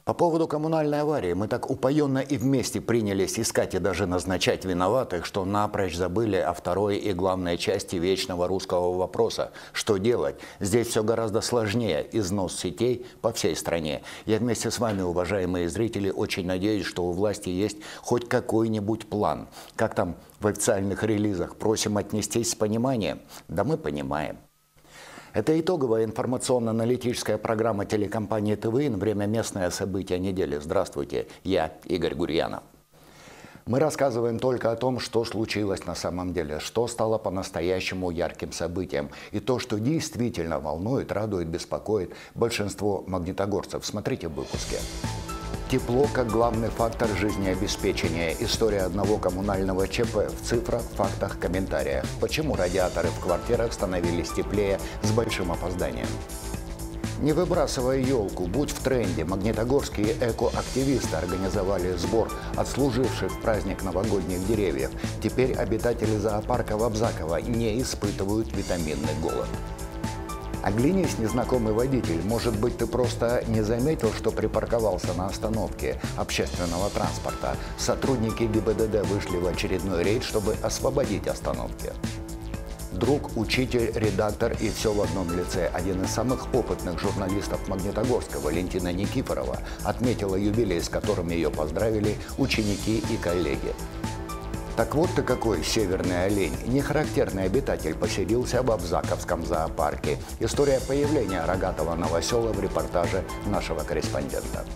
По поводу коммунальной аварии мы так упоенно и вместе принялись искать и даже назначать виноватых, что напрочь забыли о второй и главной части вечного русского вопроса. Что делать? Здесь все гораздо сложнее. Износ сетей по всей стране. Я вместе с вами, уважаемые зрители, очень надеюсь, что у власти есть хоть какой-нибудь план. Как там в официальных релизах? Просим отнестись с пониманием? Да мы понимаем. Это итоговая информационно-аналитическая программа телекомпании ТВН «Время. Местное событие недели». Здравствуйте, я Игорь Гурьянов. Мы рассказываем только о том, что случилось на самом деле, что стало по-настоящему ярким событием. И то, что действительно волнует, радует, беспокоит большинство магнитогорцев. Смотрите в выпуске. Тепло как главный фактор жизнеобеспечения. История одного коммунального ЧП в цифрах, фактах, комментариях. Почему радиаторы в квартирах становились теплее с большим опозданием? Не выбрасывая елку, будь в тренде. Магнитогорские экоактивисты организовали сбор отслуживших в праздник новогодних деревьев. Теперь обитатели зоопарка в Абзаково не испытывают витаминный голод. Оглянись, незнакомый водитель. Может быть, ты просто не заметил, что припарковался на остановке общественного транспорта. Сотрудники ГИБДД вышли в очередной рейд, чтобы освободить остановки. Друг, учитель, редактор и все в одном лице. Один из самых опытных журналистов Магнитогорска, Валентина Никифорова, отметила юбилей, с которым ее поздравили ученики и коллеги. Так вот ты какой северный олень. Нехарактерный обитатель поселился в Абзаковском зоопарке. История появления рогатого новосела в репортаже нашего корреспондента.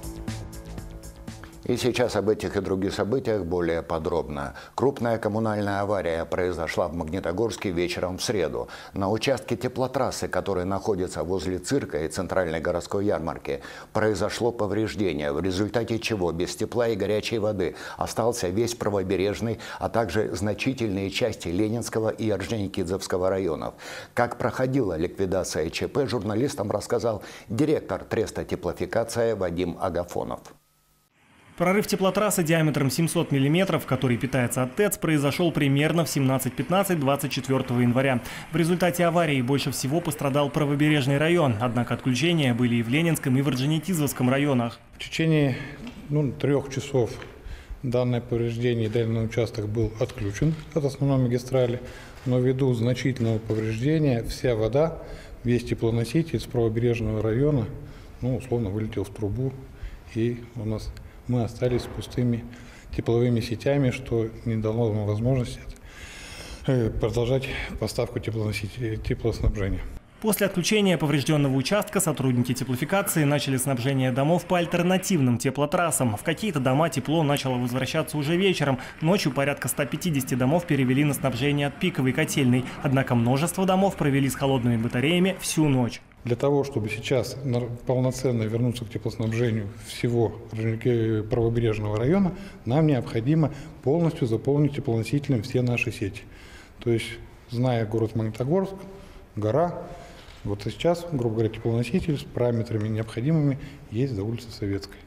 И сейчас об этих и других событиях более подробно. Крупная коммунальная авария произошла в Магнитогорске вечером в среду. На участке теплотрассы, который находится возле цирка и центральной городской ярмарки, произошло повреждение, в результате чего без тепла и горячей воды остался весь правобережный, а также значительные части Ленинского и Орджоникидзевского районов. Как проходила ликвидация ЧП, журналистам рассказал директор Треста «Теплофикация» Вадим Агафонов. Прорыв теплотрассы диаметром 700 мм, который питается от ТЭЦ, произошел примерно в 17:15 24 января. В результате аварии больше всего пострадал правобережный район, однако отключения были и в Ленинском, и в Орджоникидзевском районах. В течение 3 часов данное повреждение, данный участок был отключен от основной магистрали, но ввиду значительного повреждения вся вода, весь теплоноситель с правобережного района, условно вылетел в трубу, и мы остались с пустыми тепловыми сетями, что не дало нам возможности продолжать поставку теплоснабжения. После отключения поврежденного участка сотрудники теплофикации начали снабжение домов по альтернативным теплотрассам. В какие-то дома тепло начало возвращаться уже вечером. Ночью порядка 150 домов перевели на снабжение от пиковой котельной. Однако множество домов провели с холодными батареями всю ночь. Для того, чтобы сейчас полноценно вернуться к теплоснабжению всего правобережного района, нам необходимо полностью заполнить теплоносителем все наши сети. То есть, зная город Магнитогорск, гора, вот сейчас, грубо говоря, теплоноситель с параметрами необходимыми есть за улицей Советской.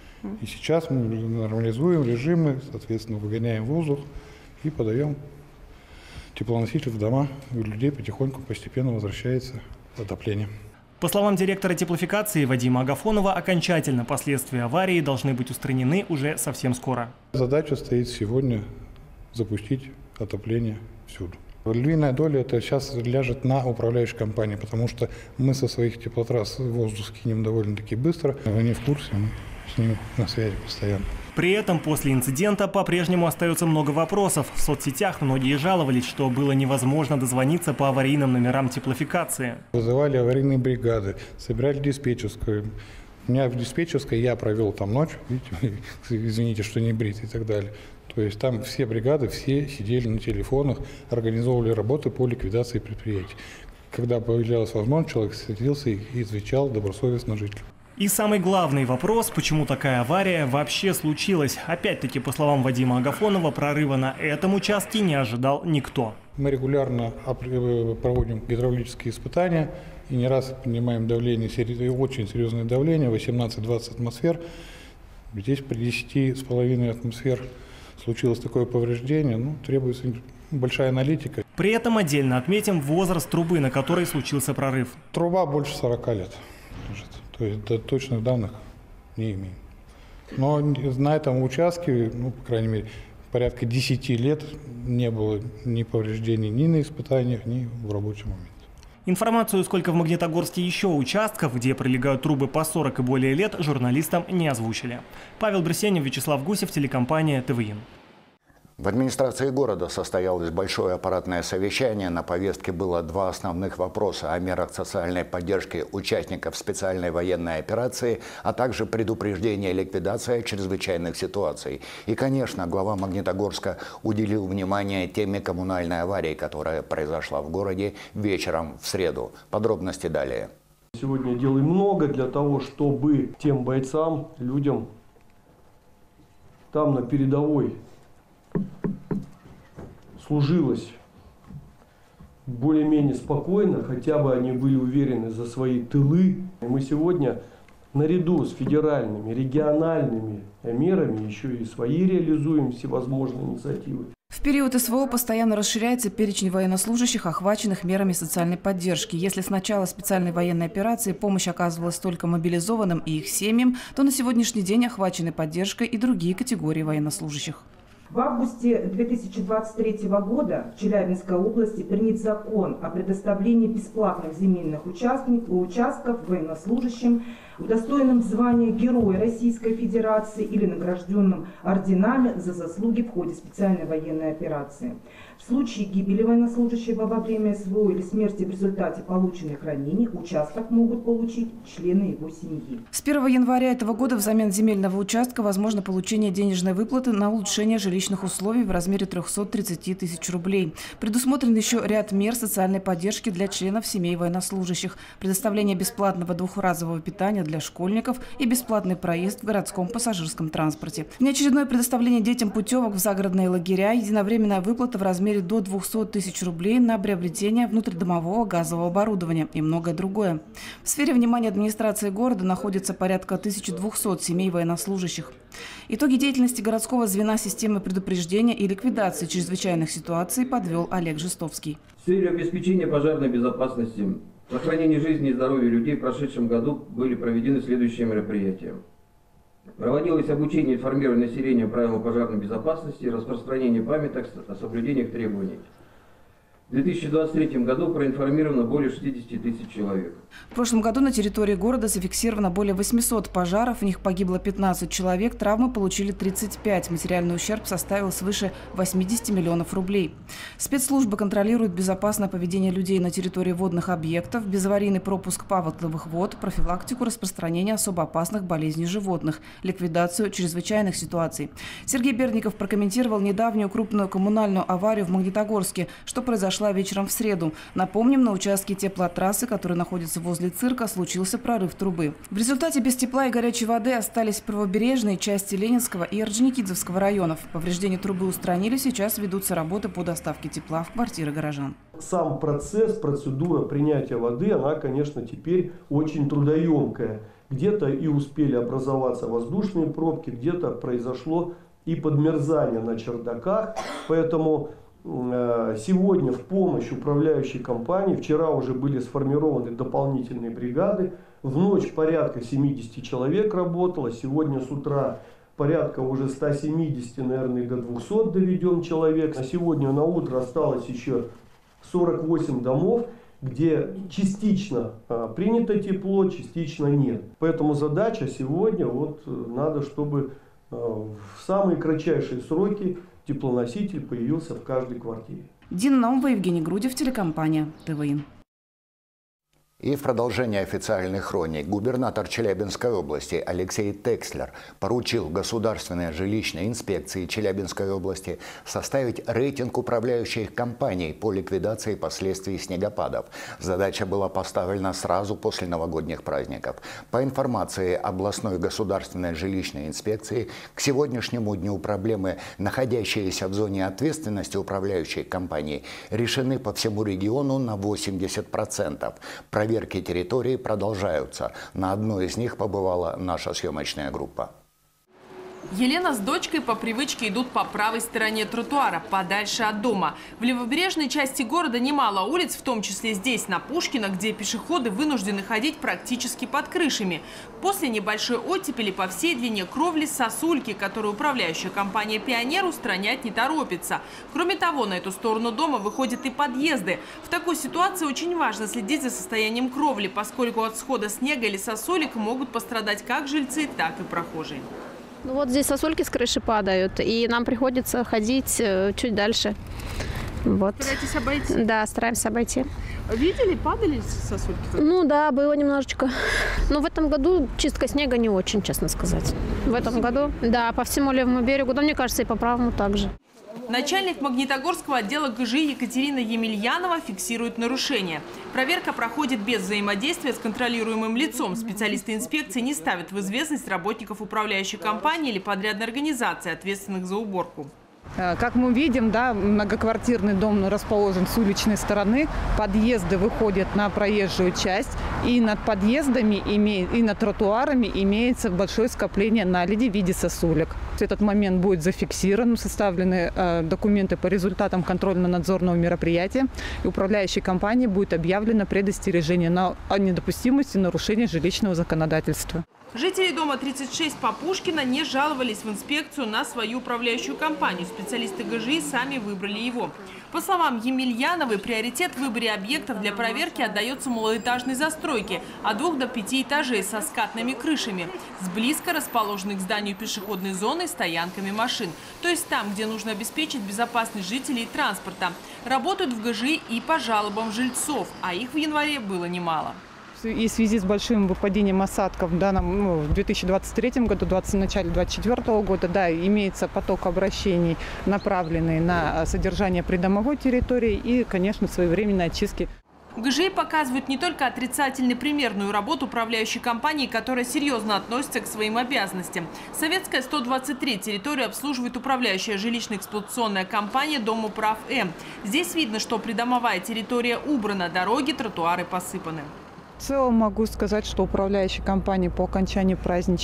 И сейчас мы нормализуем режимы, соответственно, выгоняем воздух и подаем теплоноситель в дома. У людей потихоньку, постепенно возвращается отопление. По словам директора теплофикации Вадима Агафонова, окончательно последствия аварии должны быть устранены уже совсем скоро. Задача стоит сегодня запустить отопление всюду. Львиная доля это сейчас ляжет на управляющей компании, потому что мы со своих теплотрасс воздух скинем довольно-таки быстро. Они в курсе, мы с ними на связи постоянно. При этом после инцидента по-прежнему остается много вопросов. В соцсетях многие жаловались, что было невозможно дозвониться по аварийным номерам теплофикации. Вызывали аварийные бригады, собирали диспетчерскую. У меня в диспетчерской я провел там ночь, видите, извините, что не брит и так далее. То есть там все бригады, все сидели на телефонах, организовывали работы по ликвидации предприятий. Когда появлялась возможность, человек садился и отвечал добросовестно жителям. И самый главный вопрос, почему такая авария вообще случилась. Опять-таки, по словам Вадима Агафонова, прорыва на этом участке не ожидал никто. Мы регулярно проводим гидравлические испытания и не раз поднимаем давление, очень серьезное давление, 18-20 атмосфер. Здесь при 10,5 атмосфер случилось такое повреждение, требуется большая аналитика. При этом отдельно отметим возраст трубы, на которой случился прорыв. Труба больше 40 лет. То есть точных данных не имеем. Но на этом участке, ну, по крайней мере, порядка 10 лет не было ни повреждений ни на испытаниях, ни в рабочем моменте. Информацию, сколько в Магнитогорске еще участков, где пролегают трубы по 40 и более лет, журналистам не озвучили. Павел Бресенев, Вячеслав Гусев, телекомпания ТВИН. В администрации города состоялось большое аппаратное совещание. На повестке было два основных вопроса: о мерах социальной поддержки участников специальной военной операции, а также предупреждение и ликвидация чрезвычайных ситуаций. И, конечно, глава Магнитогорска уделил внимание теме коммунальной аварии, которая произошла в городе вечером в среду. Подробности далее. Сегодня делаем много для того, чтобы тем бойцам, людям там на передовой служилось более-менее спокойно, хотя бы они были уверены за свои тылы. И мы сегодня наряду с федеральными, региональными мерами еще и свои реализуем всевозможные инициативы. В период СВО постоянно расширяется перечень военнослужащих, охваченных мерами социальной поддержки. Если с начала специальной военной операции помощь оказывалась только мобилизованным и их семьям, то на сегодняшний день охвачены поддержкой и другие категории военнослужащих. В августе 2023 года в Челябинской области принят закон о предоставлении бесплатных земельных участков военнослужащим, удостоенным звания Героя Российской Федерации или награжденным орденами за заслуги в ходе специальной военной операции. В случае гибели военнослужащего во время СВО или смерти в результате полученных ранений участок могут получить члены его семьи. С 1 января этого года взамен земельного участка возможно получение денежной выплаты на улучшение жилищных условий в размере 330 тысяч рублей. Предусмотрен еще ряд мер социальной поддержки для членов семей военнослужащих, предоставление бесплатного двухразового питания для школьников и бесплатный проезд в городском пассажирском транспорте. Внеочередное предоставление детям путевок в загородные лагеря, единовременная выплата в размере до 200 тысяч рублей на приобретение внутридомового газового оборудования и многое другое. В сфере внимания администрации города находится порядка 1200 семей военнослужащих. Итоги деятельности городского звена системы предупреждения и ликвидации чрезвычайных ситуаций подвел Олег Жестовский. В сфере обеспечения пожарной безопасности, сохранения жизни и здоровья людей в прошедшем году были проведены следующие мероприятия. Проводилось обучение и информирование населения правилам пожарной безопасности, распространение памяток о соблюдениях требований. В 2023 году проинформировано более 60 тысяч человек. В прошлом году на территории города зафиксировано более 800 пожаров, в них погибло 15 человек, травмы получили 35. Материальный ущерб составил свыше 80 миллионов рублей. Спецслужбы контролируют безопасное поведение людей на территории водных объектов, безаварийный пропуск паводковых вод, профилактику распространения особо опасных болезней животных, ликвидацию чрезвычайных ситуаций. Сергей Бердников прокомментировал недавнюю крупную коммунальную аварию в Магнитогорске, что произошло вечером в среду. Напомним, на участке теплотрассы, который находится возле цирка, случился прорыв трубы. В результате без тепла и горячей воды остались правобережные части Ленинского и Орджоникидзевского районов. Повреждения трубы устранили, сейчас ведутся работы по доставке тепла в квартиры горожан. Сам процесс, процедура принятия воды, она, конечно, теперь очень трудоемкая. Где-то и успели образоваться воздушные пробки, где-то произошло и подмерзание на чердаках, поэтому сегодня в помощь управляющей компании, вчера уже были сформированы дополнительные бригады, в ночь порядка 70 человек работало, сегодня с утра порядка уже 170, наверное, до 200 доведен человек. А сегодня на утро осталось еще 48 домов, где частично принято тепло, частично нет. Поэтому задача сегодня, надо, чтобы в самые кратчайшие сроки теплоноситель появился в каждой квартире. Дина Наумова, Евгений Грудев, телекомпания ТВИН. И в продолжение официальных хроник губернатор Челябинской области Алексей Текслер поручил Государственной жилищной инспекции Челябинской области составить рейтинг управляющих компаний по ликвидации последствий снегопадов. Задача была поставлена сразу после новогодних праздников. По информации областной государственной жилищной инспекции, к сегодняшнему дню проблемы, находящиеся в зоне ответственности управляющей компании, решены по всему региону на 80%. Проверки территории продолжаются. На одной из них побывала наша съемочная группа. Елена с дочкой по привычке идут по правой стороне тротуара, подальше от дома. В левобережной части города немало улиц, в том числе здесь, на Пушкина, где пешеходы вынуждены ходить практически под крышами. После небольшой оттепели по всей длине кровли сосульки, которую управляющая компания «Пионер» устранять не торопится. Кроме того, на эту сторону дома выходят и подъезды. В такой ситуации очень важно следить за состоянием кровли, поскольку от схода снега или сосулек могут пострадать как жильцы, так и прохожие. Ну вот здесь сосульки с крыши падают, и нам приходится ходить чуть дальше. Вот. Стараетесь обойти? Да, стараемся обойти. Видели, падали сосульки? Ну да, было немножечко. Но в этом году чистка снега не очень, честно сказать. В этом году, да, по всему левому берегу, да, мне кажется, и по правому также. Начальник Магнитогорского отдела ГЖИ Екатерина Емельянова фиксирует нарушения. Проверка проходит без взаимодействия с контролируемым лицом. Специалисты инспекции не ставят в известность работников управляющей компании или подрядной организации, ответственных за уборку. Как мы видим, да, многоквартирный дом расположен с уличной стороны, подъезды выходят на проезжую часть, и над подъездами и над тротуарами имеется большое скопление наледи в виде сосулек. Этот момент будет зафиксирован, составлены документы по результатам контрольно-надзорного мероприятия, и управляющей компании будет объявлено предостережение о недопустимости нарушения жилищного законодательства. Жители дома 36 по Пушкина не жаловались в инспекцию на свою управляющую компанию. Специалисты ГЖИ сами выбрали его. По словам Емельяновой, приоритет в выборе объектов для проверки отдается малоэтажной застройке от 2 до 5 этажей со скатными крышами, с близко расположенной к зданию пешеходной зоны стоянками машин. То есть там, где нужно обеспечить безопасность жителей и транспорта. Работают в ГЖИ и по жалобам жильцов, а их в январе было немало. И в связи с большим выпадением осадков в 2023 году, в начале 2024 года, да, имеется поток обращений, направленный на содержание придомовой территории и, конечно, своевременной очистки. ГЖИ показывают не только отрицательную примерную работу управляющей компании, которая серьезно относится к своим обязанностям. Советская 123 территорию обслуживает управляющая жилищно-эксплуатационная компания «Домуправ-М». Здесь видно, что придомовая территория убрана, дороги, тротуары посыпаны. В целом могу сказать, что управляющие компании по окончании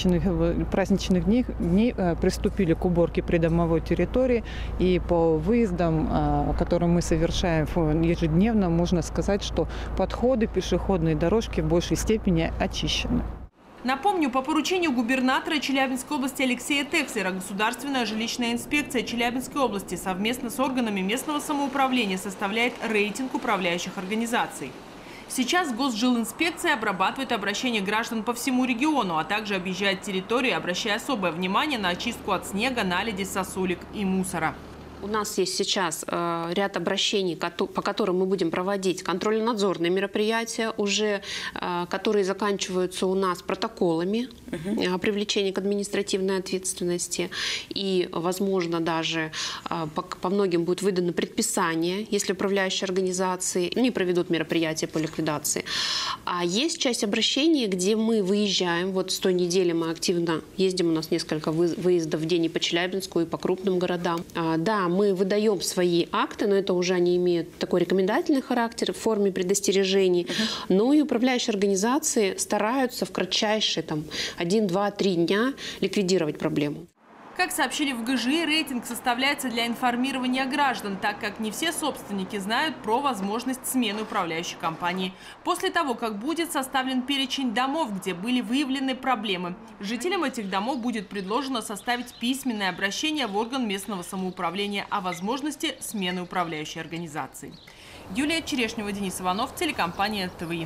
праздничных дней приступили к уборке придомовой территории. И по выездам, которые мы совершаем ежедневно, можно сказать, что подходы, пешеходные дорожки в большей степени очищены. Напомню, по поручению губернатора Челябинской области Алексея Текслера Государственная жилищная инспекция Челябинской области совместно с органами местного самоуправления составляет рейтинг управляющих организаций. Сейчас Госжилинспекция обрабатывает обращения граждан по всему региону, а также объезжает территории, обращая особое внимание на очистку от снега, наледи, сосулек и мусора. У нас есть сейчас ряд обращений, по которым мы будем проводить контрольно-надзорные мероприятия, уже которые заканчиваются у нас протоколами о привлечении к административной ответственности. И, возможно, даже по многим будет выдано предписание, если управляющие организации не проведут мероприятия по ликвидации. А есть часть обращений, где мы выезжаем. Вот с той недели мы активно ездим, у нас несколько выездов в день и по Челябинску, и по крупным городам. Да, мы выдаем свои акты, но это уже они имеют такой рекомендательный характер в форме предостережений. Но и управляющие организации стараются в кратчайшие 1, 2, 3 дня ликвидировать проблему. Как сообщили в ГЖИ, рейтинг составляется для информирования граждан, так как не все собственники знают про возможность смены управляющей компании. После того, как будет составлен перечень домов, где были выявлены проблемы, жителям этих домов будет предложено составить письменное обращение в орган местного самоуправления о возможности смены управляющей организации. Юлия Черешнева, Денис Иванов, телекомпания ТВИ.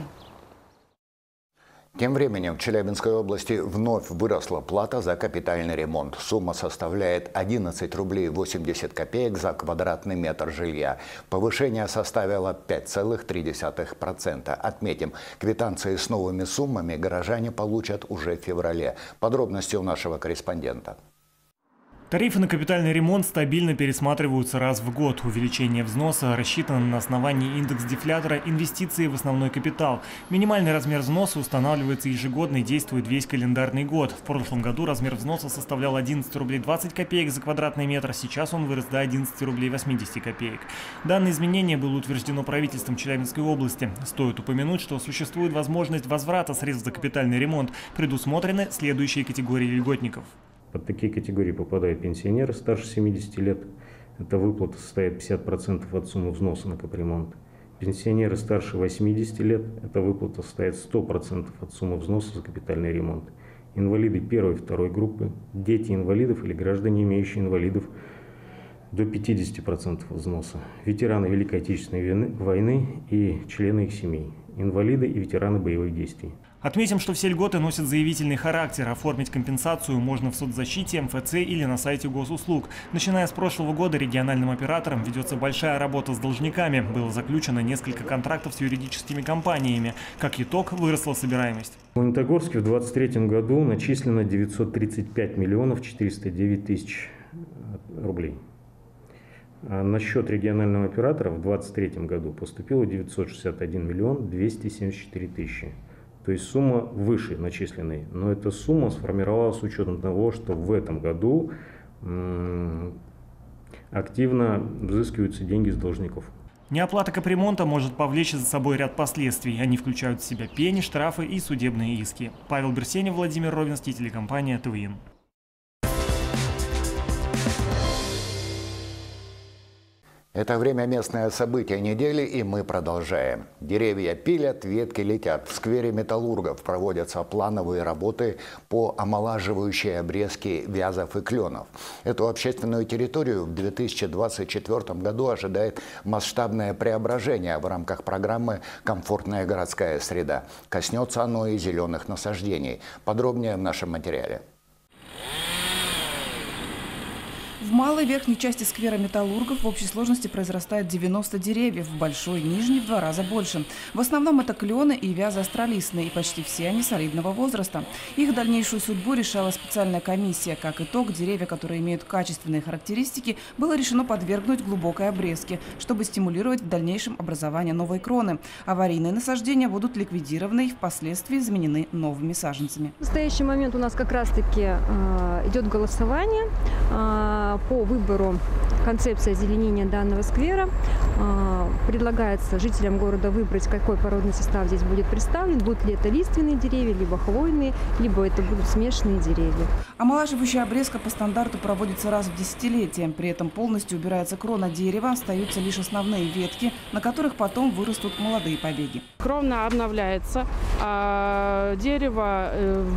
Тем временем в Челябинской области вновь выросла плата за капитальный ремонт. Сумма составляет 11 рублей 80 копеек за квадратный метр жилья. Повышение составило 5,3%. Отметим, квитанции с новыми суммами горожане получат уже в феврале. Подробности у нашего корреспондента. Тарифы на капитальный ремонт стабильно пересматриваются раз в год. Увеличение взноса рассчитано на основании индекс-дефлятора инвестиции в основной капитал. Минимальный размер взноса устанавливается ежегодно и действует весь календарный год. В прошлом году размер взноса составлял 11 рублей 20 копеек за квадратный метр, сейчас он вырос до 11 рублей 80 копеек. Данное изменение было утверждено правительством Челябинской области. Стоит упомянуть, что существует возможность возврата средств за капитальный ремонт. Предусмотрены следующие категории льготников. Под такие категории попадают пенсионеры старше 70 лет. Эта выплата составит 50% от суммы взноса на капремонт. Пенсионеры старше 80 лет. Эта выплата составит 100% от суммы взноса за капитальный ремонт. Инвалиды первой и второй группы, дети инвалидов или граждане, имеющие инвалидов, до 50% взноса. Ветераны Великой Отечественной войны и члены их семей. Инвалиды и ветераны боевых действий. Отметим, что все льготы носят заявительный характер. Оформить компенсацию можно в соцзащите, МФЦ или на сайте госуслуг. Начиная с прошлого года региональным операторам ведется большая работа с должниками. Было заключено несколько контрактов с юридическими компаниями. Как итог, выросла собираемость. В Магнитогорске в 2023 году начислено 935 миллионов 409 тысяч рублей. А на счет регионального оператора в 2023 году поступило 961 миллион 274 тысячи. То есть сумма выше начисленной. Но эта сумма сформировалась с учетом того, что в этом году активно взыскиваются деньги с должников. Неоплата капремонта может повлечь за собой ряд последствий. Они включают в себя пени, штрафы и судебные иски. Павел Берсенев, Владимир Ровенский, телекомпания ТВИН. Это время местное событие недели, и мы продолжаем. Деревья пилят, ветки летят. В сквере Металлургов проводятся плановые работы по омолаживающей обрезке вязов и кленов. Эту общественную территорию в 2024 году ожидает масштабное преображение в рамках программы «Комфортная городская среда». Коснется оно и зеленых насаждений. Подробнее в нашем материале. В малой верхней части сквера Металлургов в общей сложности произрастает 90 деревьев, в большой, нижней в 2 раза больше. В основном это клены и вязы астролистные, и почти все они солидного возраста. Их дальнейшую судьбу решала специальная комиссия. Как итог, деревья, которые имеют качественные характеристики, было решено подвергнуть глубокой обрезке, чтобы стимулировать в дальнейшем образование новой кроны. Аварийные насаждения будут ликвидированы и впоследствии заменены новыми саженцами. В настоящий момент у нас как раз-таки идет голосование по выбору концепции озеленения данного сквера. Предлагается жителям города выбрать, какой породный состав здесь будет представлен. Будут ли это лиственные деревья, либо хвойные, либо это будут смешанные деревья. Омолаживающая обрезка по стандарту проводится раз в десятилетие. При этом полностью убирается крона дерева, остаются лишь основные ветки, на которых потом вырастут молодые побеги. Крона обновляется, а дерево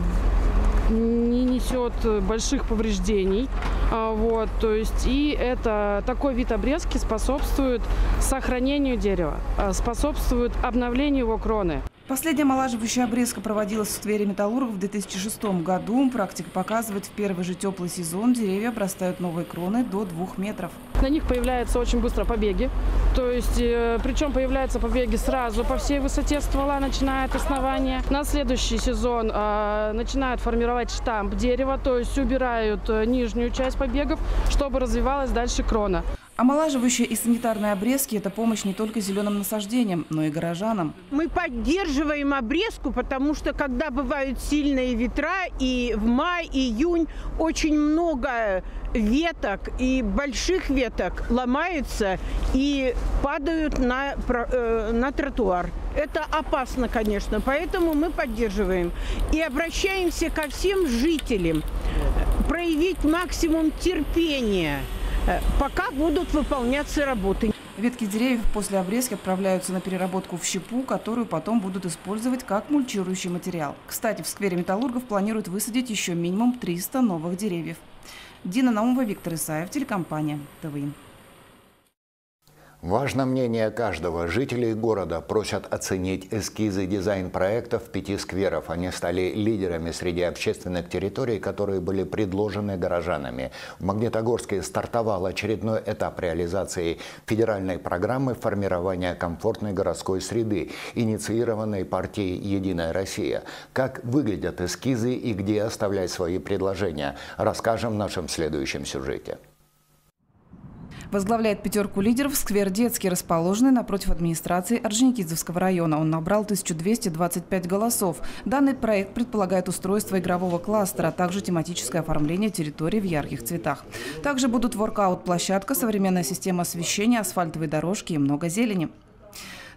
не несет больших повреждений. То есть, и это такой вид обрезки способствует сохранению дерева, способствует обновлению его кроны. Последняя омолаживающая обрезка проводилась в сквере Металлургов в 2006 году. Практика показывает, в первый же теплый сезон деревья обрастают новой кроной до 2 метров. На них появляются очень быстро побеги. То есть, причем появляются побеги сразу по всей высоте ствола, начиная от основания. На следующий сезон начинают формировать штамп дерева, то есть убирают нижнюю часть побегов, чтобы развивалась дальше крона. Омолаживающие и санитарные обрезки – это помощь не только зеленым насаждениям, но и горожанам. Мы поддерживаем обрезку, потому что когда бывают сильные ветра, и в май, июнь очень много веток и больших веток ломаются и падают на тротуар. Это опасно, конечно, поэтому мы поддерживаем. И обращаемся ко всем жителям проявить максимум терпения, пока будут выполняться работы. Ветки деревьев после обрезки отправляются на переработку в щепу, которую потом будут использовать как мульчирующий материал. Кстати, в сквере Металлургов планируют высадить еще минимум 300 новых деревьев. Дина Наумова, Виктор Исаев, телекомпания ТВИН. Важно мнение каждого. Жителей города просят оценить эскизы дизайн-проектов 5 скверов. Они стали лидерами среди общественных территорий, которые были предложены горожанами. В Магнитогорске стартовал очередной этап реализации федеральной программы формирования комфортной городской среды, инициированной партией «Единая Россия». Как выглядят эскизы и где оставлять свои предложения, расскажем в нашем следующем сюжете. Возглавляет 5 лидеров сквер детский, расположенный напротив администрации Орджоникидзевского района. Он набрал 1225 голосов. Данный проект предполагает устройство игрового кластера, а также тематическое оформление территории в ярких цветах. Также будут воркаут-площадка, современная система освещения, асфальтовые дорожки и много зелени.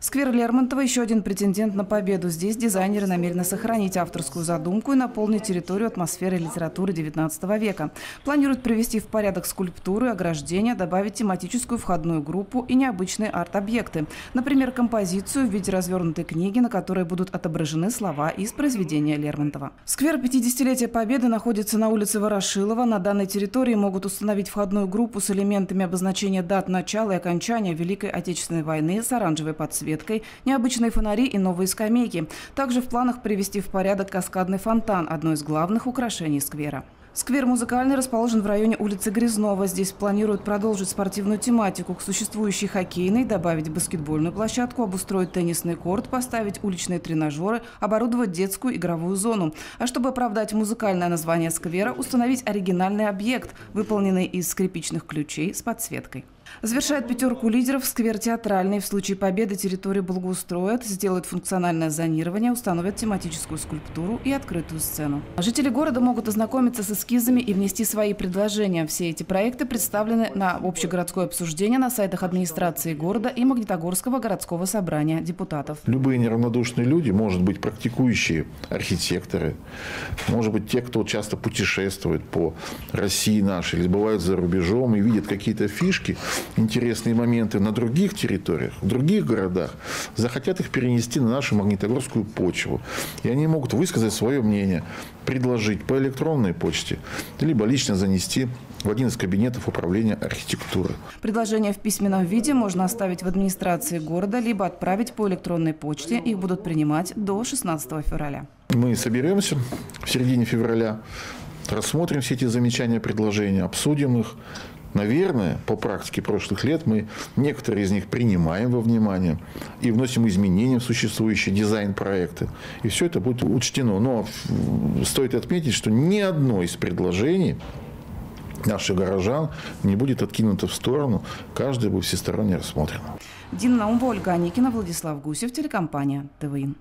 Сквер Лермонтова – еще один претендент на победу. Здесь дизайнеры намерены сохранить авторскую задумку и наполнить территорию атмосферой литературы XIX века. Планируют привести в порядок скульптуры, ограждения, добавить тематическую входную группу и необычные арт-объекты. Например, композицию в виде развернутой книги, на которой будут отображены слова из произведения Лермонтова. Сквер 50-летия Победы находится на улице Ворошилова. На данной территории могут установить входную группу с элементами обозначения дат начала и окончания Великой Отечественной войны с оранжевой подсветкой, необычные фонари и новые скамейки. Также в планах привести в порядок каскадный фонтан – одно из главных украшений сквера. Сквер музыкальный расположен в районе улицы Грязнова. Здесь планируют продолжить спортивную тематику к существующей хоккейной, добавить баскетбольную площадку, обустроить теннисный корт, поставить уличные тренажеры, оборудовать детскую игровую зону. А чтобы оправдать музыкальное название сквера, установить оригинальный объект, выполненный из скрипичных ключей с подсветкой. Завершает пятерку лидеров сквер театральный. В случае победы территорию благоустроят, сделают функциональное зонирование, установят тематическую скульптуру и открытую сцену. Жители города могут ознакомиться с эскизами и внести свои предложения. Все эти проекты представлены на общегородское обсуждение на сайтах администрации города и Магнитогорского городского собрания депутатов. Любые неравнодушные люди, может быть, практикующие архитекторы, может быть, те, кто часто путешествует по России нашей, или бывают за рубежом и видят какие-то фишки, интересные моменты на других территориях, в других городах, захотят их перенести на нашу магнитогорскую почву. И они могут высказать свое мнение, предложить по электронной почте, либо лично занести в один из кабинетов управления архитектуры. Предложения в письменном виде можно оставить в администрации города, либо отправить по электронной почте. Их будут принимать до 16 февраля. Мы соберемся в середине февраля, рассмотрим все эти замечания, предложения, обсудим их. Наверное, по практике прошлых лет мы некоторые из них принимаем во внимание и вносим изменения в существующие дизайн-проекты. И все это будет учтено. Но стоит отметить, что ни одно из предложений наших горожан не будет откинуто в сторону. Каждое будет всесторонне рассмотрено. Дина Наумова, Ольга Аникина, Владислав Гусев, телекомпания ТВИ.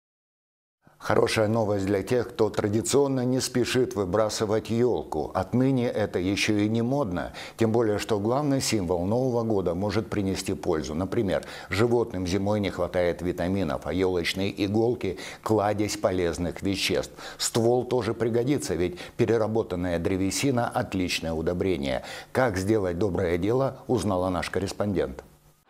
Хорошая новость для тех, кто традиционно не спешит выбрасывать елку. Отныне это еще и не модно. Тем более, что главный символ Нового года может принести пользу. Например, животным зимой не хватает витаминов, а елочные иголки – кладезь полезных веществ. Ствол тоже пригодится, ведь переработанная древесина – отличное удобрение. Как сделать доброе дело, узнала наш корреспондент.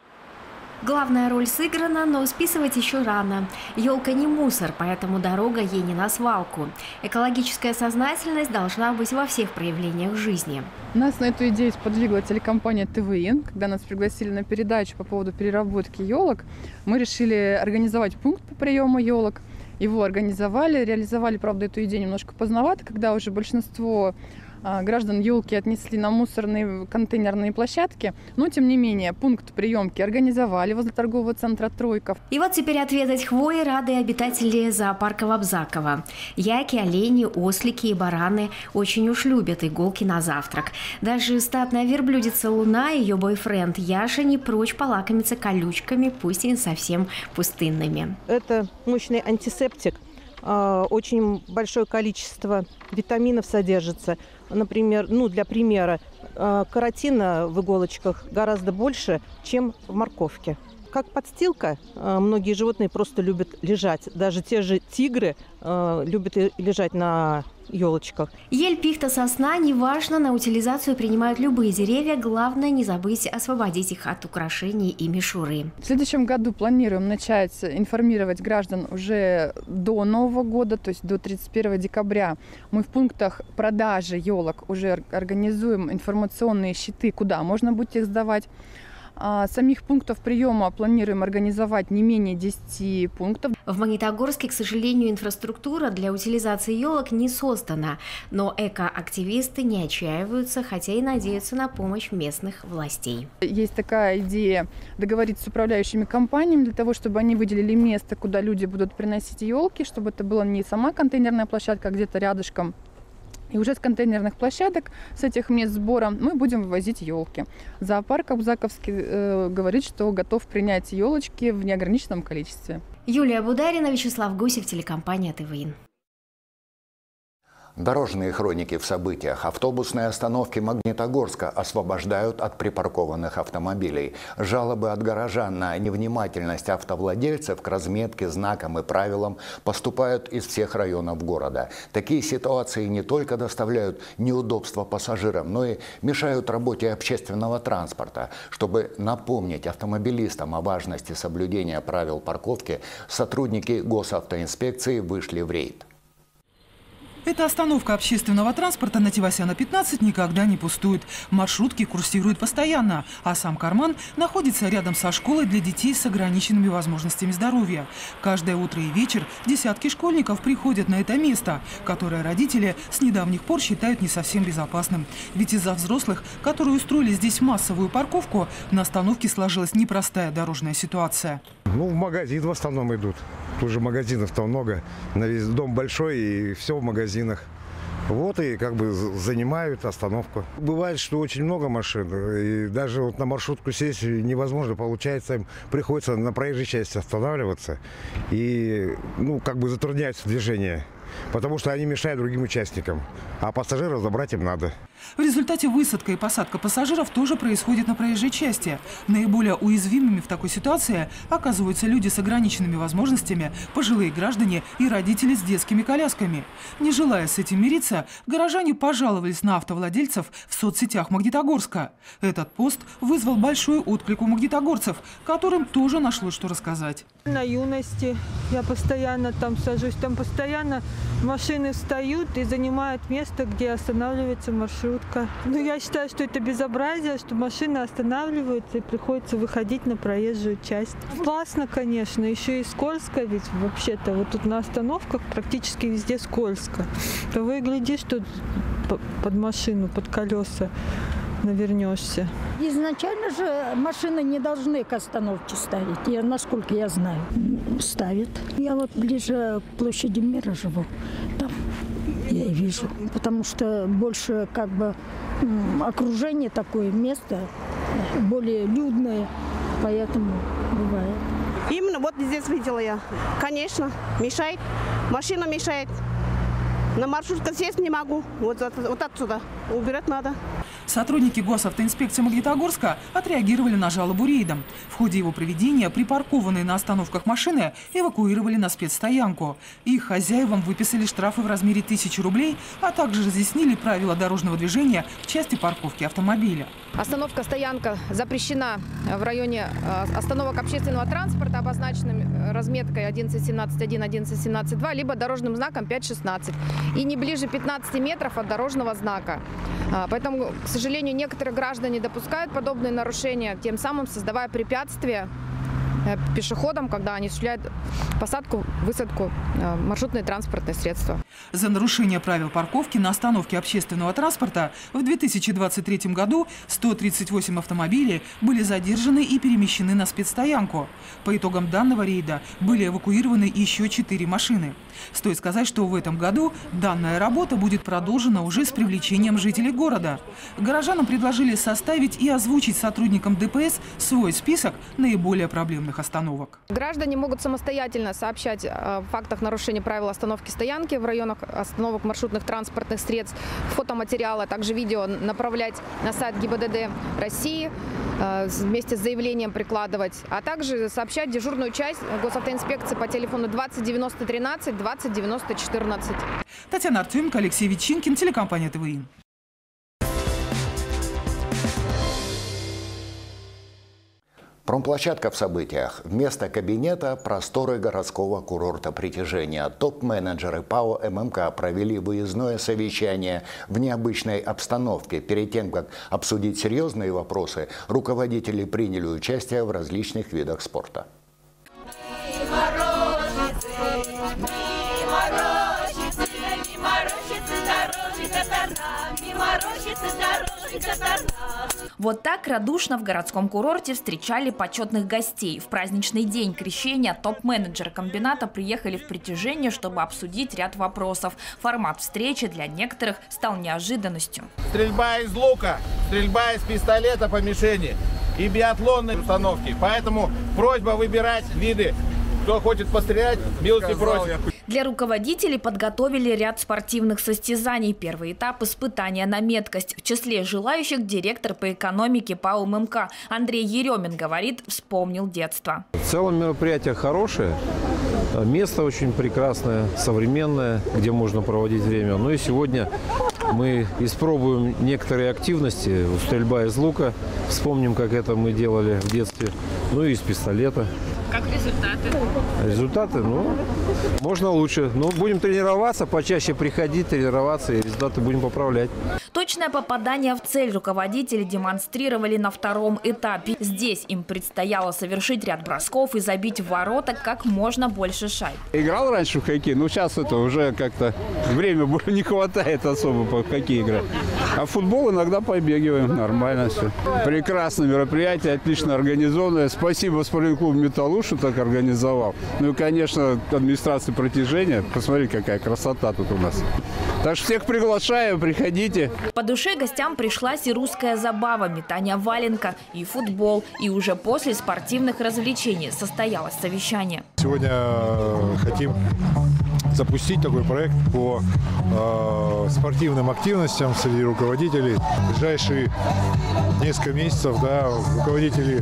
Главная роль сыграна, но списывать еще рано. Елка не мусор, поэтому дорога ей не на свалку. Экологическая сознательность должна быть во всех проявлениях жизни. Нас на эту идею сподвигла телекомпания ТВИ. Когда нас пригласили на передачу по поводу переработки елок, мы решили организовать пункт по приему елок. Его организовали, реализовали, правда, эту идею немножко поздновато, когда уже большинство граждан елки отнесли на мусорные контейнерные площадки. Но, тем не менее, пункт приемки организовали возле торгового центра «Тройка». И вот теперь отведать хвои рады обитатели зоопарка в Абзаково. Яки, олени, ослики и бараны очень уж любят иголки на завтрак. Даже статная верблюдица Луна и ее бойфренд Яша не прочь полакомиться колючками, пусть и совсем пустынными. Это мощный антисептик. Очень большое количество витаминов содержится. Например, для примера, каротина в иголочках гораздо больше, чем в морковке. Как подстилка, многие животные просто любят лежать. Даже те же тигры любят лежать на елочках. Ель, пихта, сосна, неважно, на утилизацию принимают любые деревья. Главное не забыть освободить их от украшений и мишуры. В следующем году планируем начать информировать граждан уже до Нового года, то есть до 31 декабря. Мы в пунктах продажи елок уже организуем информационные щиты, куда можно будет их сдавать. Самих пунктов приема планируем организовать не менее 10 пунктов. В Магнитогорске, к сожалению, инфраструктура для утилизации елок не создана. Но экоактивисты не отчаиваются, хотя и надеются на помощь местных властей. Есть такая идея договориться с управляющими компаниями для того, чтобы они выделили место, куда люди будут приносить елки, чтобы это была не сама контейнерная площадка, а где-то рядышком. И уже с контейнерных площадок, с этих мест сбора мы будем вывозить елки. Зоопарк Абзаковский говорит, что готов принять елочки в неограниченном количестве. Юлия Бударина, Вячеслав Гусев, телекомпания ТВИ. Дорожные хроники в событиях. Автобусные остановки Магнитогорска освобождают от припаркованных автомобилей. Жалобы от горожан на невнимательность автовладельцев к разметке, знакам и правилам поступают из всех районов города. Такие ситуации не только доставляют неудобства пассажирам, но и мешают работе общественного транспорта. Чтобы напомнить автомобилистам о важности соблюдения правил парковки, сотрудники госавтоинспекции вышли в рейд. Эта остановка общественного транспорта на Тевасяна 15 никогда не пустует. Маршрутки курсируют постоянно, а сам карман находится рядом со школой для детей с ограниченными возможностями здоровья. Каждое утро и вечер десятки школьников приходят на это место, которое родители с недавних пор считают не совсем безопасным. Ведь из-за взрослых, которые устроили здесь массовую парковку, на остановке сложилась непростая дорожная ситуация. В магазин в основном идут. Тут же магазинов-то много. На весь дом большой и все в магазинах. Вот и как бы занимают остановку. Бывает, что очень много машин. И даже вот на маршрутку сесть невозможно. Получается, им приходится на проезжей части останавливаться. И как бы затрудняется движение. Потому что они мешают другим участникам. А пассажиров забрать им надо. В результате высадка и посадка пассажиров тоже происходит на проезжей части. Наиболее уязвимыми в такой ситуации оказываются люди с ограниченными возможностями, пожилые граждане и родители с детскими колясками. Не желая с этим мириться, горожане пожаловались на автовладельцев в соцсетях Магнитогорска. Этот пост вызвал большой отклик у магнитогорцев, которым тоже нашлось что рассказать. На юности я постоянно там сажусь, там постоянно машины встают и занимают место, где останавливается маршрутка. Я считаю, что это безобразие, что машины останавливаются и приходится выходить на проезжую часть. Опасно, конечно, еще и скользко, ведь вообще-то вот тут на остановках практически везде скользко. Того и глядишь, что под машину, под колеса навернешься. Изначально же машины не должны к остановке ставить, насколько я знаю. Ставят. Я вот ближе к площади Мира живу, там я и вижу. Потому что больше как бы окружение такое, место более людное, поэтому бывает. Именно вот здесь видела я. Конечно, мешает, машина мешает. На маршрутку сесть не могу, вот отсюда убирать надо. Сотрудники госавтоинспекции Магнитогорска отреагировали на жалобу рейдом. В ходе его проведения припаркованные на остановках машины эвакуировали на спецстоянку. Их хозяевам выписали штрафы в размере 1000 рублей, а также разъяснили правила дорожного движения в части парковки автомобиля. Остановка-стоянка запрещена в районе остановок общественного транспорта, обозначенным разметкой 11.17.1, 11.17.2, либо дорожным знаком 5.16 и не ближе 15 метров от дорожного знака. Поэтому, к сожалению, некоторые граждане допускают подобные нарушения, тем самым создавая препятствия пешеходам, когда они осуществляют посадку, высадку маршрутные транспортные средства. За нарушение правил парковки на остановке общественного транспорта в 2023 году 138 автомобилей были задержаны и перемещены на спецстоянку. По итогам данного рейда были эвакуированы еще 4 машины. Стоит сказать, что в этом году данная работа будет продолжена уже с привлечением жителей города. Горожанам предложили составить и озвучить сотрудникам ДПС свой список наиболее проблемных остановок. Граждане могут самостоятельно сообщать о фактах нарушения правил остановки-стоянки в районах остановок маршрутных транспортных средств, фотоматериалы, а также видео направлять на сайт ГИБДД России, вместе с заявлением прикладывать, а также сообщать дежурную часть госавтоинспекции по телефону 20 90 13 20 90 14. Татьяна Артеменко, Алексей Ветчинкин, телекомпания ТВИ. Промплощадка в событиях. Вместо кабинета просторы городского курорта притяжения. Топ-менеджеры ПАО ММК провели выездное совещание в необычной обстановке. Перед тем, как обсудить серьезные вопросы, руководители приняли участие в различных видах спорта. Вот так радушно в городском курорте встречали почетных гостей. В праздничный день крещения топ-менеджеры комбината приехали в притяжение, чтобы обсудить ряд вопросов. Формат встречи для некоторых стал неожиданностью. Стрельба из лука, стрельба из пистолета по мишени и биатлонные установки. Поэтому просьба выбирать виды. Кто хочет пострелять, милости просим. Для руководителей подготовили ряд спортивных состязаний. Первый этап – испытания на меткость. В числе желающих директор по экономике ПАО ММК Андрей Еремин говорит, вспомнил детство. В целом мероприятие хорошее. Место очень прекрасное, современное, где можно проводить время. Ну и сегодня мы испробуем некоторые активности. Стрельба из лука. Вспомним, как это мы делали в детстве. Ну и из пистолета. Как результаты? Результаты, ну, можно лучше. Но будем тренироваться, почаще приходить, тренироваться, и результаты будем поправлять. Точное попадание в цель руководители демонстрировали на втором этапе. Здесь им предстояло совершить ряд бросков и забить в ворота как можно больше шайб. Играл раньше в хоккей, но сейчас это уже как-то время не хватает особо по хоккей играть. А в футбол иногда побегиваем, нормально все. Прекрасное мероприятие, отлично организованное. Спасибо спортивному клубу «Металлург», что так организовал. Ну и, конечно, администрации «Протяжение». Посмотрите, какая красота тут у нас. Так что всех приглашаю, приходите. По душе гостям пришлась и русская забава, метание валенка, и футбол. И уже после спортивных развлечений состоялось совещание. Сегодня хотим запустить такой проект по спортивным активностям среди руководителей. В ближайшие несколько месяцев, руководители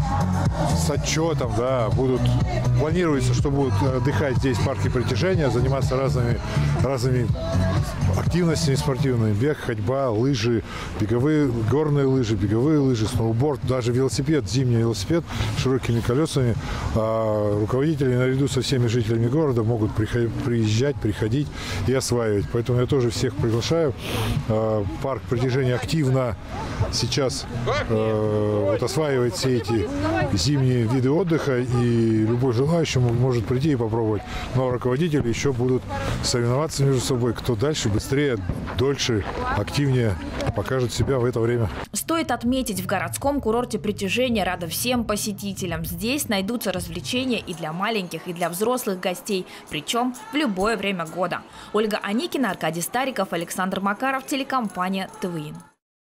с отчетом, планируется, что будут отдыхать здесь в парке Притяжения, заниматься разными активностями спортивными: бег, ходьба, лыжи, горные лыжи, беговые лыжи, сноуборд, даже велосипед, зимний велосипед с широкими колесами. Руководители наряду со всеми жителями города могут приезжать, приходить и осваивать. Поэтому я тоже всех приглашаю. Парк Притяжения активно сейчас осваивает все эти зимние виды отдыха, и любой желающий может прийти и попробовать. Но руководители еще будут соревноваться между собой, кто дальше, быстрее, дольше, активнее покажет себя в это время. Стоит отметить, в городском курорте Притяжения рада всем посетителям. Здесь найдутся развлечения и для маленьких, и для взрослых гостей, причем в любое время года. Ольга Аникина, Аркадий Стариков, Александр Макаров, телекомпания ТВИ.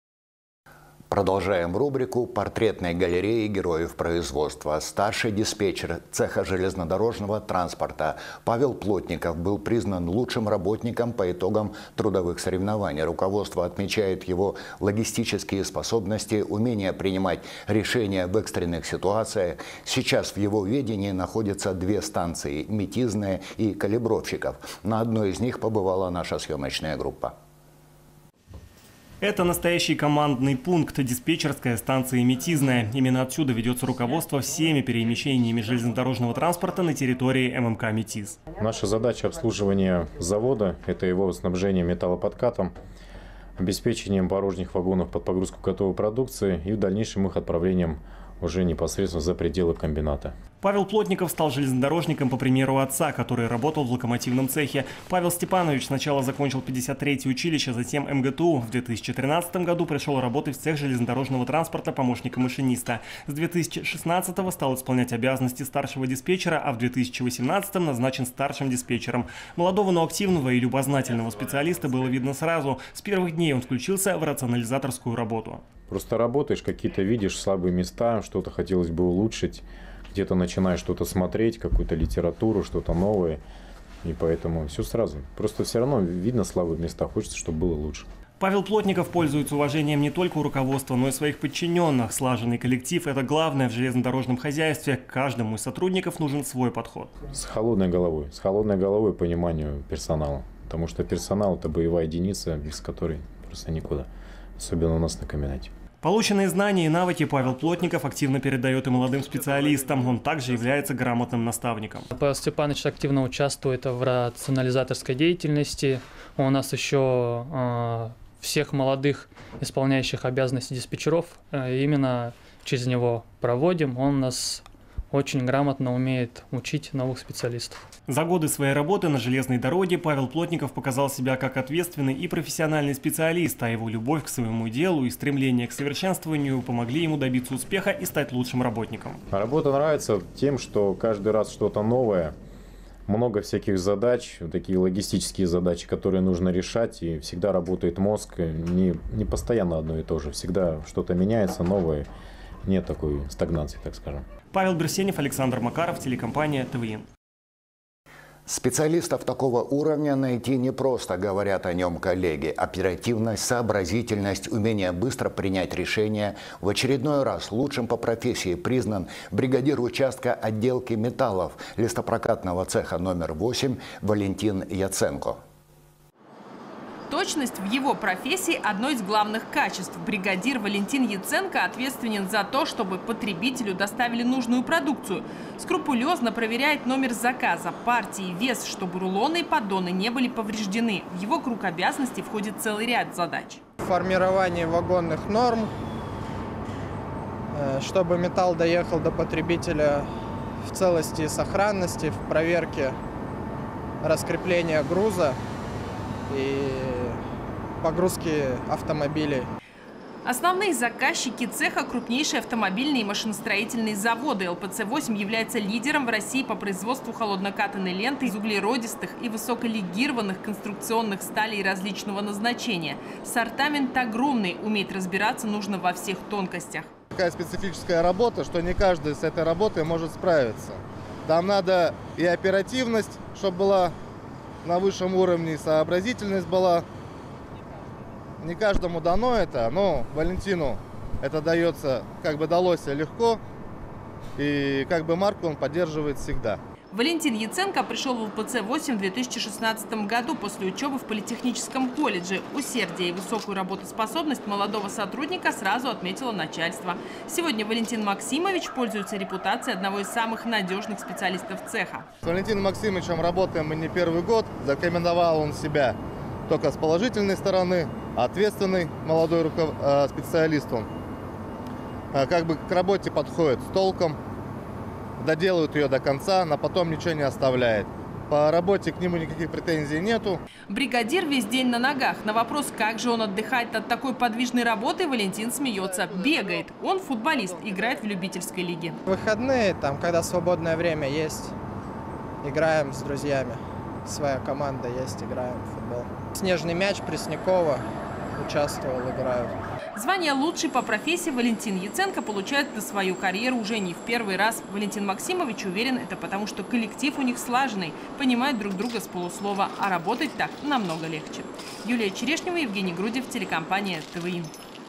Продолжаем рубрику «Портретной галереи героев производства». Старший диспетчер цеха железнодорожного транспорта Павел Плотников был признан лучшим работником по итогам трудовых соревнований. Руководство отмечает его логистические способности, умение принимать решения в экстренных ситуациях. Сейчас в его ведении находятся две станции – Метизная и Калибровщиков. На одной из них побывала наша съемочная группа. Это настоящий командный пункт, диспетчерская станция Метизная. Именно отсюда ведется руководство всеми перемещениями железнодорожного транспорта на территории ММК «Метиз». Наша задача обслуживания завода – это его снабжение металлоподкатом, обеспечением порожних вагонов под погрузку готовой продукции и в дальнейшем их отправлением уже непосредственно за пределы комбината. Павел Плотников стал железнодорожником по примеру отца, который работал в локомотивном цехе. Павел Степанович сначала закончил 53-е училище, затем МГТУ. В 2013 году пришел работать в цех железнодорожного транспорта помощником машиниста. С 2016-го стал исполнять обязанности старшего диспетчера, а в 2018-м назначен старшим диспетчером. Молодого, но активного и любознательного специалиста было видно сразу. С первых дней он включился в рационализаторскую работу. Просто работаешь, какие-то видишь слабые места, что-то хотелось бы улучшить. Где-то начинаешь что-то смотреть, какую-то литературу, что-то новое. И поэтому все сразу. Просто все равно видно слабые места, хочется, чтобы было лучше. Павел Плотников пользуется уважением не только у руководства, но и своих подчиненных. Слаженный коллектив – это главное в железнодорожном хозяйстве. Каждому из сотрудников нужен свой подход. С холодной головой пониманию персонала. Потому что персонал – это боевая единица, без которой просто никуда. Особенно у нас на комбинате. Полученные знания и навыки Павел Плотников активно передает и молодым специалистам. Он также является грамотным наставником. Павел Степанович активно участвует в рационализаторской деятельности. У нас еще всех молодых исполняющих обязанности диспетчеров именно через него проводим. Он нас очень грамотно умеет учить новых специалистов. За годы своей работы на железной дороге Павел Плотников показал себя как ответственный и профессиональный специалист, а его любовь к своему делу и стремление к совершенствованию помогли ему добиться успеха и стать лучшим работником. Работа нравится тем, что каждый раз что-то новое, много всяких задач, такие логистические задачи, которые нужно решать, и всегда работает мозг, не постоянно одно и то же, всегда что-то меняется, новое, нет такой стагнации, так скажем. Павел Берсенев, Александр Макаров, телекомпания ТВИ. Специалистов такого уровня найти непросто, говорят о нем коллеги. Оперативность, сообразительность, умение быстро принять решение. В очередной раз лучшим по профессии признан бригадир участка отделки металлов листопрокатного цеха номер 8 Валентин Яценко. Точность в его профессии – одно из главных качеств. Бригадир Валентин Яценко ответственен за то, чтобы потребителю доставили нужную продукцию. Скрупулезно проверяет номер заказа, партии, вес, чтобы рулоны и поддоны не были повреждены. В его круг обязанностей входит целый ряд задач. Формирование вагонных норм, чтобы металл доехал до потребителя в целости и сохранности, в проверке раскрепления груза и погрузки автомобилей. Основные заказчики цеха – крупнейшие автомобильные и машиностроительные заводы. ЛПЦ-8 является лидером в России по производству холоднокатанной ленты из углеродистых и высоколегированных конструкционных сталей различного назначения. Ассортимент огромный, уметь разбираться нужно во всех тонкостях. Такая специфическая работа, что не каждый с этой работой может справиться. Там надо и оперативность, чтобы была на высшем уровне, и сообразительность была. Не каждому дано это, но Валентину это дается, далось легко, и марку он поддерживает всегда. Валентин Яценко пришел в ЛПЦ-8 в 2016 году после учебы в политехническом колледже. Усердие и высокую работоспособность молодого сотрудника сразу отметило начальство. Сегодня Валентин Максимович пользуется репутацией одного из самых надежных специалистов цеха. С Валентином Максимовичем работаем мы не первый год. Зарекомендовал он себя только с положительной стороны. Ответственный молодой специалист он. К работе подходит с толком. Доделают ее до конца, но потом ничего не оставляет. По работе к нему никаких претензий нету. Бригадир весь день на ногах. На вопрос, как же он отдыхает от такой подвижной работы, Валентин смеется. Бегает. Он футболист, играет в любительской лиге. Выходные, когда свободное время есть, играем с друзьями. Своя команда есть, играем в футбол. Снежный мяч Преснякова участвовал, играю. Звание «Лучший по профессии» Валентин Яценко получает за свою карьеру уже не в первый раз. Валентин Максимович уверен, это потому, что коллектив у них слаженный, понимают друг друга с полуслова, а работать так намного легче. Юлия Черешнева, Евгений Грудев, телекомпания ТВИ.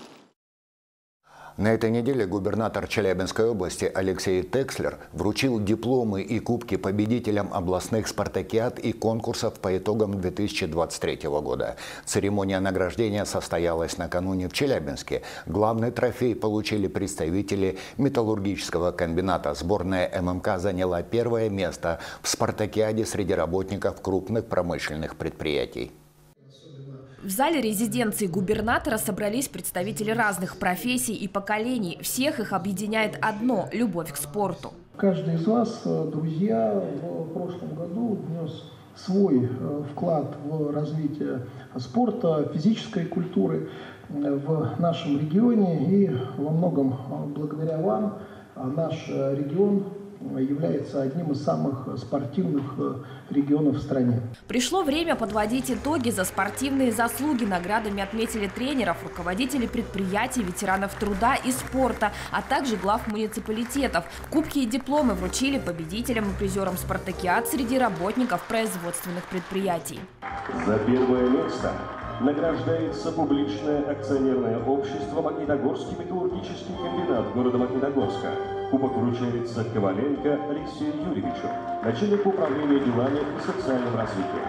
На этой неделе губернатор Челябинской области Алексей Текслер вручил дипломы и кубки победителям областных спартакиад и конкурсов по итогам 2023 года. Церемония награждения состоялась накануне в Челябинске. Главный трофей получили представители металлургического комбината. Сборная ММК заняла первое место в спартакиаде среди работников крупных промышленных предприятий. В зале резиденции губернатора собрались представители разных профессий и поколений. Всех их объединяет одно – любовь к спорту. Каждый из вас, друзья, в прошлом году внес свой вклад в развитие спорта, физической культуры в нашем регионе. И во многом благодаря вам наш регион является одним из самых спортивных регионов в стране. Пришло время подводить итоги. За спортивные заслуги наградами отметили тренеров, руководителей предприятий, ветеранов труда и спорта, а также глав муниципалитетов. Кубки и дипломы вручили победителям и призерам спартакиад среди работников производственных предприятий. За первое место награждается публичное акционерное общество «Магнитогорский металлургический комбинат» города Магнитогорска. Кубок вручается Коваленко Алексею Юрьевичу, начальнику управления делами и социальным развитием.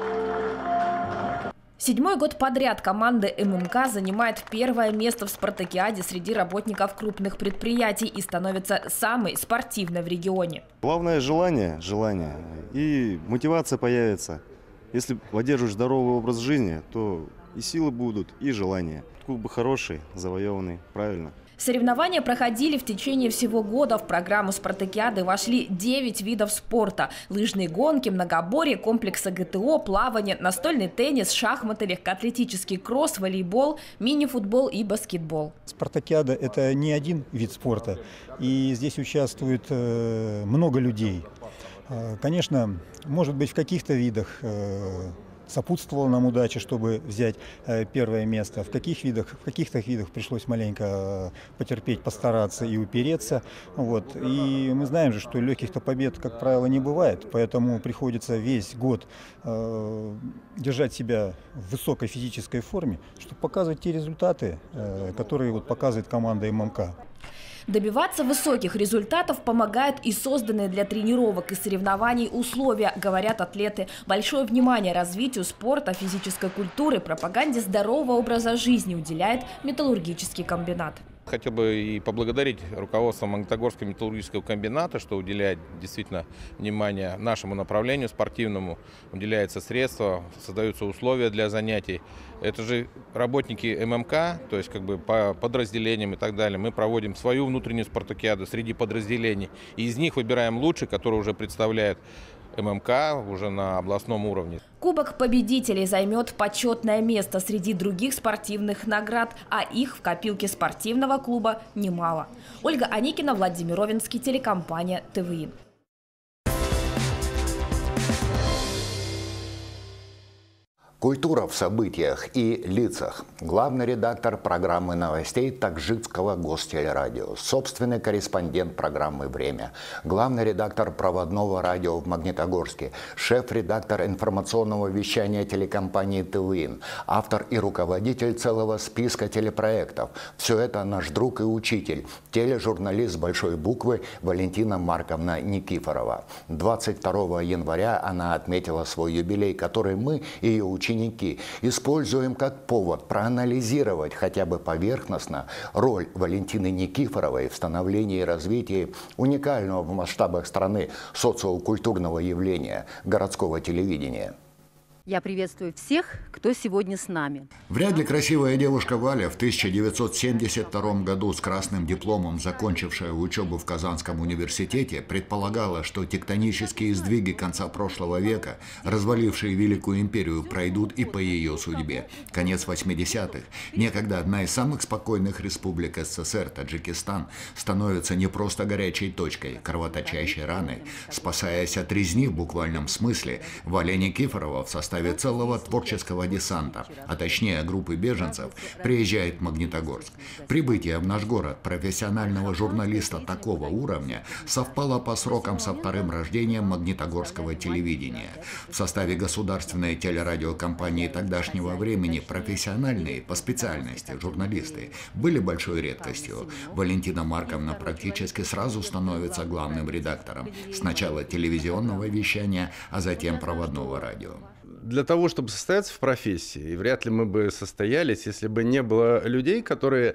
7-й год подряд команда ММК занимает первое место в спартакиаде среди работников крупных предприятий и становится самой спортивной в регионе. Главное желание и мотивация появится. Если поддерживаешь здоровый образ жизни, то и силы будут, и желание. Кубок хороший, завоеванный, правильно. Соревнования проходили в течение всего года. В программу спартакиады вошли 9 видов спорта. Лыжные гонки, многоборье, комплексы ГТО, плавание, настольный теннис, шахматы, легкоатлетический кросс, волейбол, мини-футбол и баскетбол. Спартакиада – это не один вид спорта. И здесь участвует много людей. Конечно, может быть, в каких-то видах сопутствовала нам удача, чтобы взять первое место. В каких-то видах пришлось маленько потерпеть, постараться и упереться. Вот. И мы знаем же, что легких-то побед, как правило, не бывает, поэтому приходится весь год держать себя в высокой физической форме, чтобы показывать те результаты, которые вот показывает команда ММК. Добиваться высоких результатов помогают и созданные для тренировок и соревнований условия, говорят атлеты. Большое внимание развитию спорта, физической культуры, пропаганде здорового образа жизни уделяет металлургический комбинат. Хотел бы и поблагодарить руководство Магнитогорского металлургического комбината, что уделяет действительно внимание нашему направлению спортивному, уделяются средства, создаются условия для занятий. Это же работники ММК, то есть как бы по подразделениям и так далее. Мы проводим свою внутреннюю спартакиаду среди подразделений, и из них выбираем лучших, которые уже представляют ММК уже на областном уровне. Кубок победителей займет почетное место среди других спортивных наград, а их в копилке спортивного клуба немало. Ольга Аникина, Владимир Ровенский, телекомпания ТВИ. Культура в событиях и лицах. Главный редактор программы новостей Таджикского гостелерадио. Собственный корреспондент программы «Время». Главный редактор проводного радио в Магнитогорске. Шеф-редактор информационного вещания телекомпании ТВИН. Автор и руководитель целого списка телепроектов. Все это наш друг и учитель. Тележурналист с большой буквы Валентина Марковна Никифорова. 22 января она отметила свой юбилей, который мы, ее ученики, используем как повод проанализировать хотя бы поверхностно роль Валентины Никифоровой в становлении и развитии уникального в масштабах страны социокультурного явления городского телевидения. Я приветствую всех, кто сегодня с нами. Вряд ли красивая девушка Валя, в 1972 году с красным дипломом, закончившая учебу в Казанском университете, предполагала, что тектонические сдвиги конца прошлого века, развалившие Великую империю, пройдут и по ее судьбе. Конец 80-х. Некогда одна из самых спокойных республик СССР, Таджикистан, становится не просто горячей точкой, кровоточащей раной. Спасаясь от резни в буквальном смысле, Валя Никифорова в составе целого творческого десанта, а точнее группы беженцев, приезжает в Магнитогорск. Прибытие в наш город профессионального журналиста такого уровня совпало по срокам со вторым рождением магнитогорского телевидения. В составе государственной телерадиокомпании тогдашнего времени профессиональные по специальности журналисты были большой редкостью. Валентина Марковна практически сразу становится главным редактором. Сначала телевизионного вещания, а затем проводного радио. Для того, чтобы состояться в профессии, и вряд ли мы бы состоялись, если бы не было людей, которые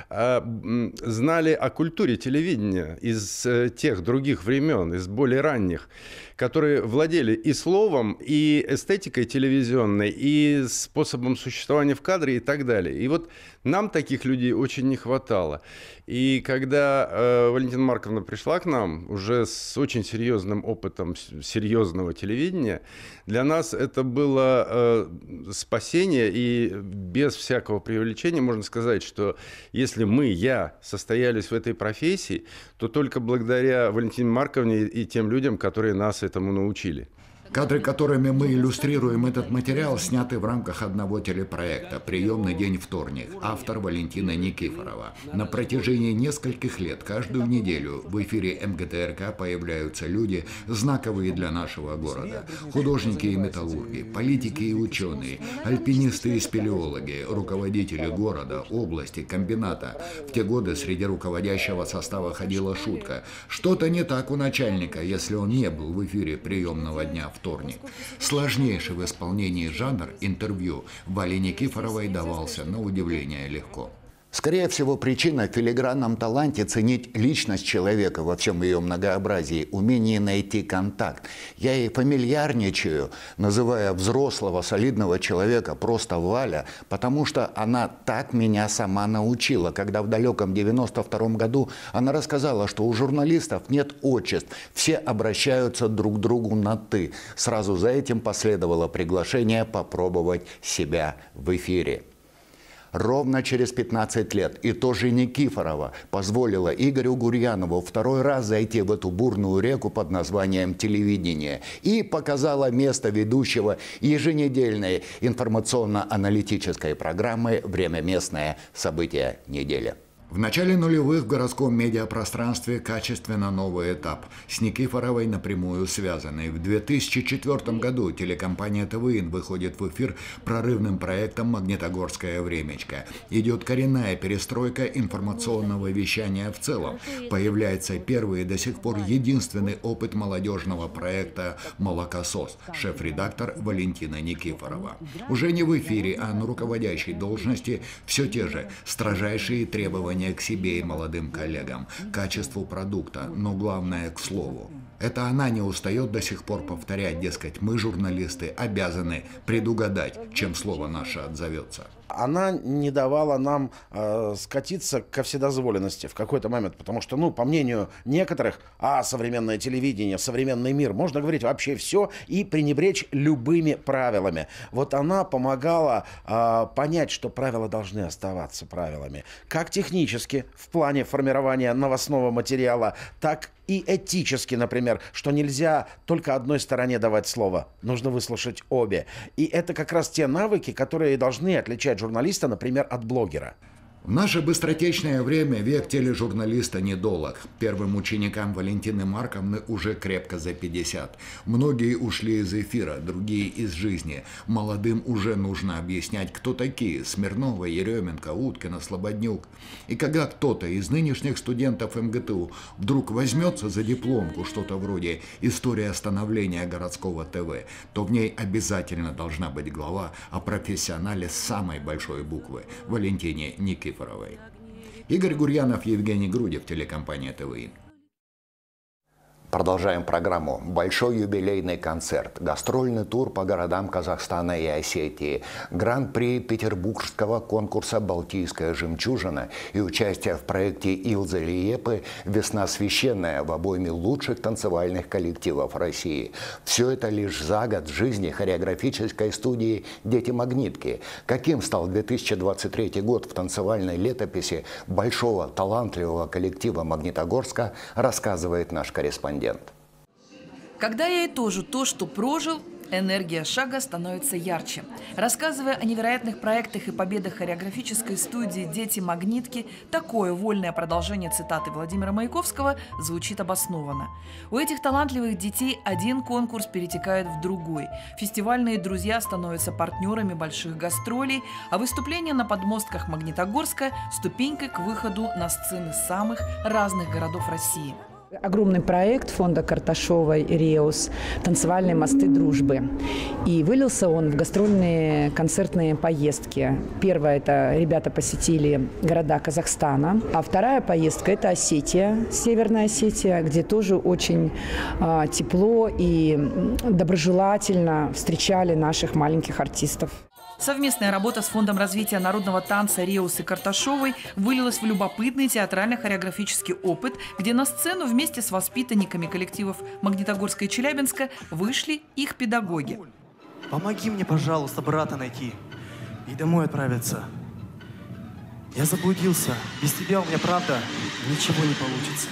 знали о культуре телевидения из тех других времен, из более ранних, которые владели и словом, и эстетикой телевизионной, и способом существования в кадре и так далее. И вот нам таких людей очень не хватало. И когда Валентина Марковна пришла к нам уже с очень серьезным опытом серьезного телевидения, для нас это было спасение, и без всякого преувеличения можно сказать, что если я состоялись в этой профессии, то только благодаря Валентине Марковне и тем людям, которые нас этому научили. Кадры, которыми мы иллюстрируем этот материал, сняты в рамках одного телепроекта «Приемный день вторник». Автор Валентина Никифорова. На протяжении нескольких лет каждую неделю в эфире МГТРК появляются люди, знаковые для нашего города. Художники и металлурги, политики и ученые, альпинисты и спелеологи, руководители города, области, комбината. В те годы среди руководящего состава ходила шутка: что-то не так у начальника, если он не был в эфире приемного дня вторник. Сложнейший в исполнении жанр интервью Вале Никифоровой давался на удивление легко. Скорее всего, причина в филигранном таланте ценить личность человека во всем ее многообразии, умении найти контакт. Я и фамильярничаю, называя взрослого, солидного человека просто Валя, потому что она так меня сама научила, когда в далеком 92-м году она рассказала, что у журналистов нет отчеств, все обращаются друг к другу на «ты». Сразу за этим последовало приглашение попробовать себя в эфире. Ровно через 15 лет и тоже Никифорова позволила Игорю Гурьянову второй раз зайти в эту бурную реку под названием телевидение и показала место ведущего еженедельной информационно-аналитической программы «Время местное. События недели». В начале нулевых в городском медиапространстве качественно новый этап, с Никифоровой напрямую связанный. В 2004 году телекомпания ТВИН выходит в эфир прорывным проектом «Магнитогорское времечко». Идет коренная перестройка информационного вещания в целом. Появляется первый и до сих пор единственный опыт молодежного проекта «Молокосос», шеф-редактор Валентина Никифорова. Уже не в эфире, а на руководящей должности все те же строжайшие требования к себе и молодым коллегам, качеству продукта, но главное к слову. Это она не устает до сих пор повторять, дескать, мы, журналисты, обязаны предугадать, чем слово наше отзовется. Она не давала нам скатиться ко вседозволенности в какой-то момент, потому что, по мнению некоторых, современное телевидение, современный мир, можно говорить вообще все и пренебречь любыми правилами. Вот она помогала понять, что правила должны оставаться правилами. Как технически, в плане формирования новостного материала, так и этически, например, что нельзя только одной стороне давать слово, нужно выслушать обе. И это как раз те навыки, которые должны отличать журналиста, например, от блогера. В наше быстротечное время век тележурналиста недолог. Первым ученикам Валентины Марковны уже крепко за 50. Многие ушли из эфира, другие из жизни. Молодым уже нужно объяснять, кто такие Смирнова, Еременко, Уткина, Слободнюк. И когда кто-то из нынешних студентов МГТУ вдруг возьмется за дипломку, что-то вроде «История становления городского ТВ», то в ней обязательно должна быть глава о профессионале с самой большой буквы – Валентине Никифоровой. Игорь Гурьянов, Евгений Грудев, телекомпания ТВИ. Продолжаем программу. Большой юбилейный концерт, гастрольный тур по городам Казахстана и Осетии, гран-при петербургского конкурса «Балтийская жемчужина» и участие в проекте Илзы Лиепы «Весна священная» в обойме лучших танцевальных коллективов России. Все это лишь за год жизни хореографической студии «Дети Магнитки». Каким стал 2023 год в танцевальной летописи большого талантливого коллектива Магнитогорска, рассказывает наш корреспондент. Когда я итожу то, что прожил, энергия шага становится ярче. Рассказывая о невероятных проектах и победах хореографической студии «Дети Магнитки», такое вольное продолжение цитаты Владимира Маяковского звучит обоснованно. У этих талантливых детей один конкурс перетекает в другой. Фестивальные друзья становятся партнерами больших гастролей, а выступления на подмостках Магнитогорска – ступенькой к выходу на сцены самых разных городов России. Огромный проект фонда Карташовой «Реус» «Танцевальные мосты дружбы». И вылился он в гастрольные концертные поездки. Первая – это ребята посетили города Казахстана. А вторая поездка – это Осетия, Северная Осетия, где тоже очень тепло и доброжелательно встречали наших маленьких артистов. Совместная работа с Фондом развития народного танца «Реус» и Карташовой вылилась в любопытный театрально-хореографический опыт, где на сцену вместе с воспитанниками коллективов Магнитогорска и Челябинска вышли их педагоги. Помоги мне, пожалуйста, брата найти и домой отправиться. Я заблудился. Без тебя у меня, правда, ничего не получится.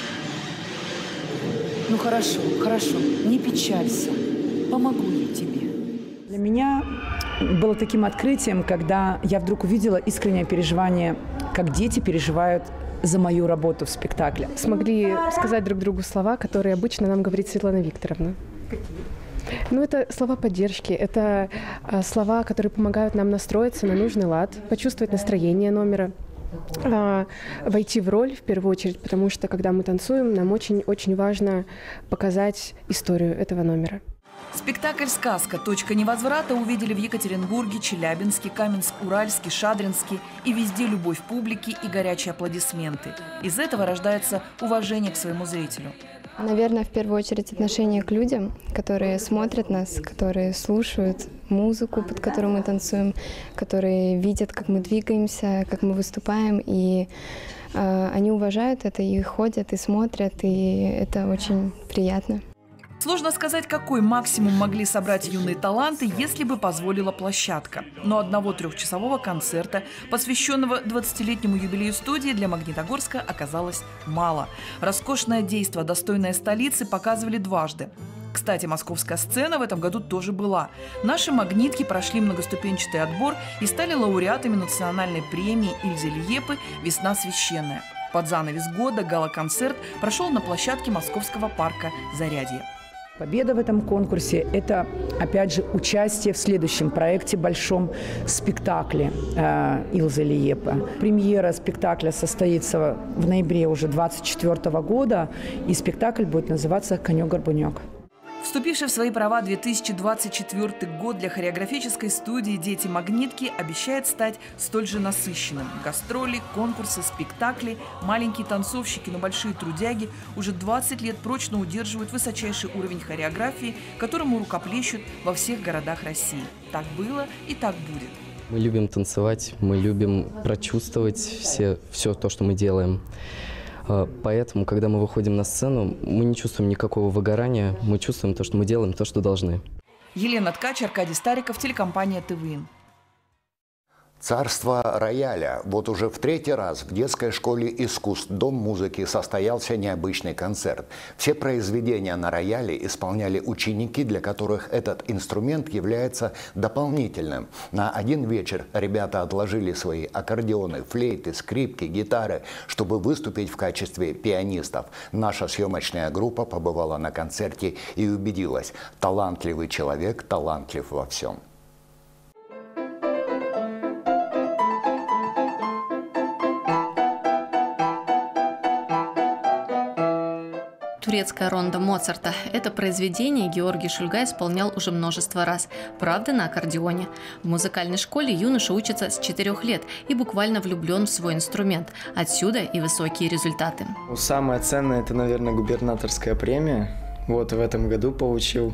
Ну хорошо, хорошо, не печалься. Помогу я тебе. Для меня было таким открытием, когда я вдруг увидела искреннее переживание, как дети переживают за мою работу в спектакле. Смогли сказать друг другу слова, которые обычно нам говорит Светлана Викторовна. Ну, это слова поддержки, это слова, которые помогают нам настроиться на нужный лад, почувствовать настроение номера, войти в роль в первую очередь, потому что, когда мы танцуем, нам очень-очень важно показать историю этого номера. Спектакль «Сказка. Точка невозврата» увидели в Екатеринбурге, Челябинске, Каменск-Уральске, Шадринске. И везде любовь публики и горячие аплодисменты. Из этого рождается уважение к своему зрителю. Наверное, в первую очередь отношение к людям, которые смотрят нас, которые слушают музыку, под которую мы танцуем, которые видят, как мы двигаемся, как мы выступаем. И они уважают это, и ходят, и смотрят, и это очень приятно. Сложно сказать, какой максимум могли собрать юные таланты, если бы позволила площадка. Но одного трехчасового концерта, посвященного 20-летнему юбилею студии, для Магнитогорска оказалось мало. Роскошное действо, достойное столицы, показывали дважды. Кстати, московская сцена в этом году тоже была. Наши магнитки прошли многоступенчатый отбор и стали лауреатами национальной премии Ильзы Лиепы «Весна священная». Под занавес года гала-концерт прошел на площадке Московского парка «Зарядье». Победа в этом конкурсе – это, опять же, участие в следующем проекте, большом спектакле Илзы Лиепы. Премьера спектакля состоится в ноябре уже 2024 года, и спектакль будет называться «Конек-горбунек». Вступивший в свои права 2024 год для хореографической студии «Дети Магнитки» обещает стать столь же насыщенным. Гастроли, конкурсы, спектакли, маленькие танцовщики, но большие трудяги уже 20 лет прочно удерживают высочайший уровень хореографии, которому рукоплещут во всех городах России. Так было и так будет. Мы любим танцевать, мы любим прочувствовать все то, что мы делаем. Поэтому, когда мы выходим на сцену, мы не чувствуем никакого выгорания, мы чувствуем то, что мы делаем, то, что должны. Елена Ткач, Аркадий Стариков, телекомпания ТВН. Царство рояля. Вот уже в третий раз в детской школе искусств «Дом музыки» состоялся необычный концерт. Все произведения на рояле исполняли ученики, для которых этот инструмент является дополнительным. На один вечер ребята отложили свои аккордеоны, флейты, скрипки, гитары, чтобы выступить в качестве пианистов. Наша съемочная группа побывала на концерте и убедилась – талантливый человек талантлив во всем. Турецкая ронда Моцарта. Это произведение Георгий Шульга исполнял уже множество раз. Правда, на аккордеоне. В музыкальной школе юноша учится с 4 лет и буквально влюблен в свой инструмент. Отсюда и высокие результаты. Самое ценное – это, наверное, губернаторская премия. Вот в этом году получил.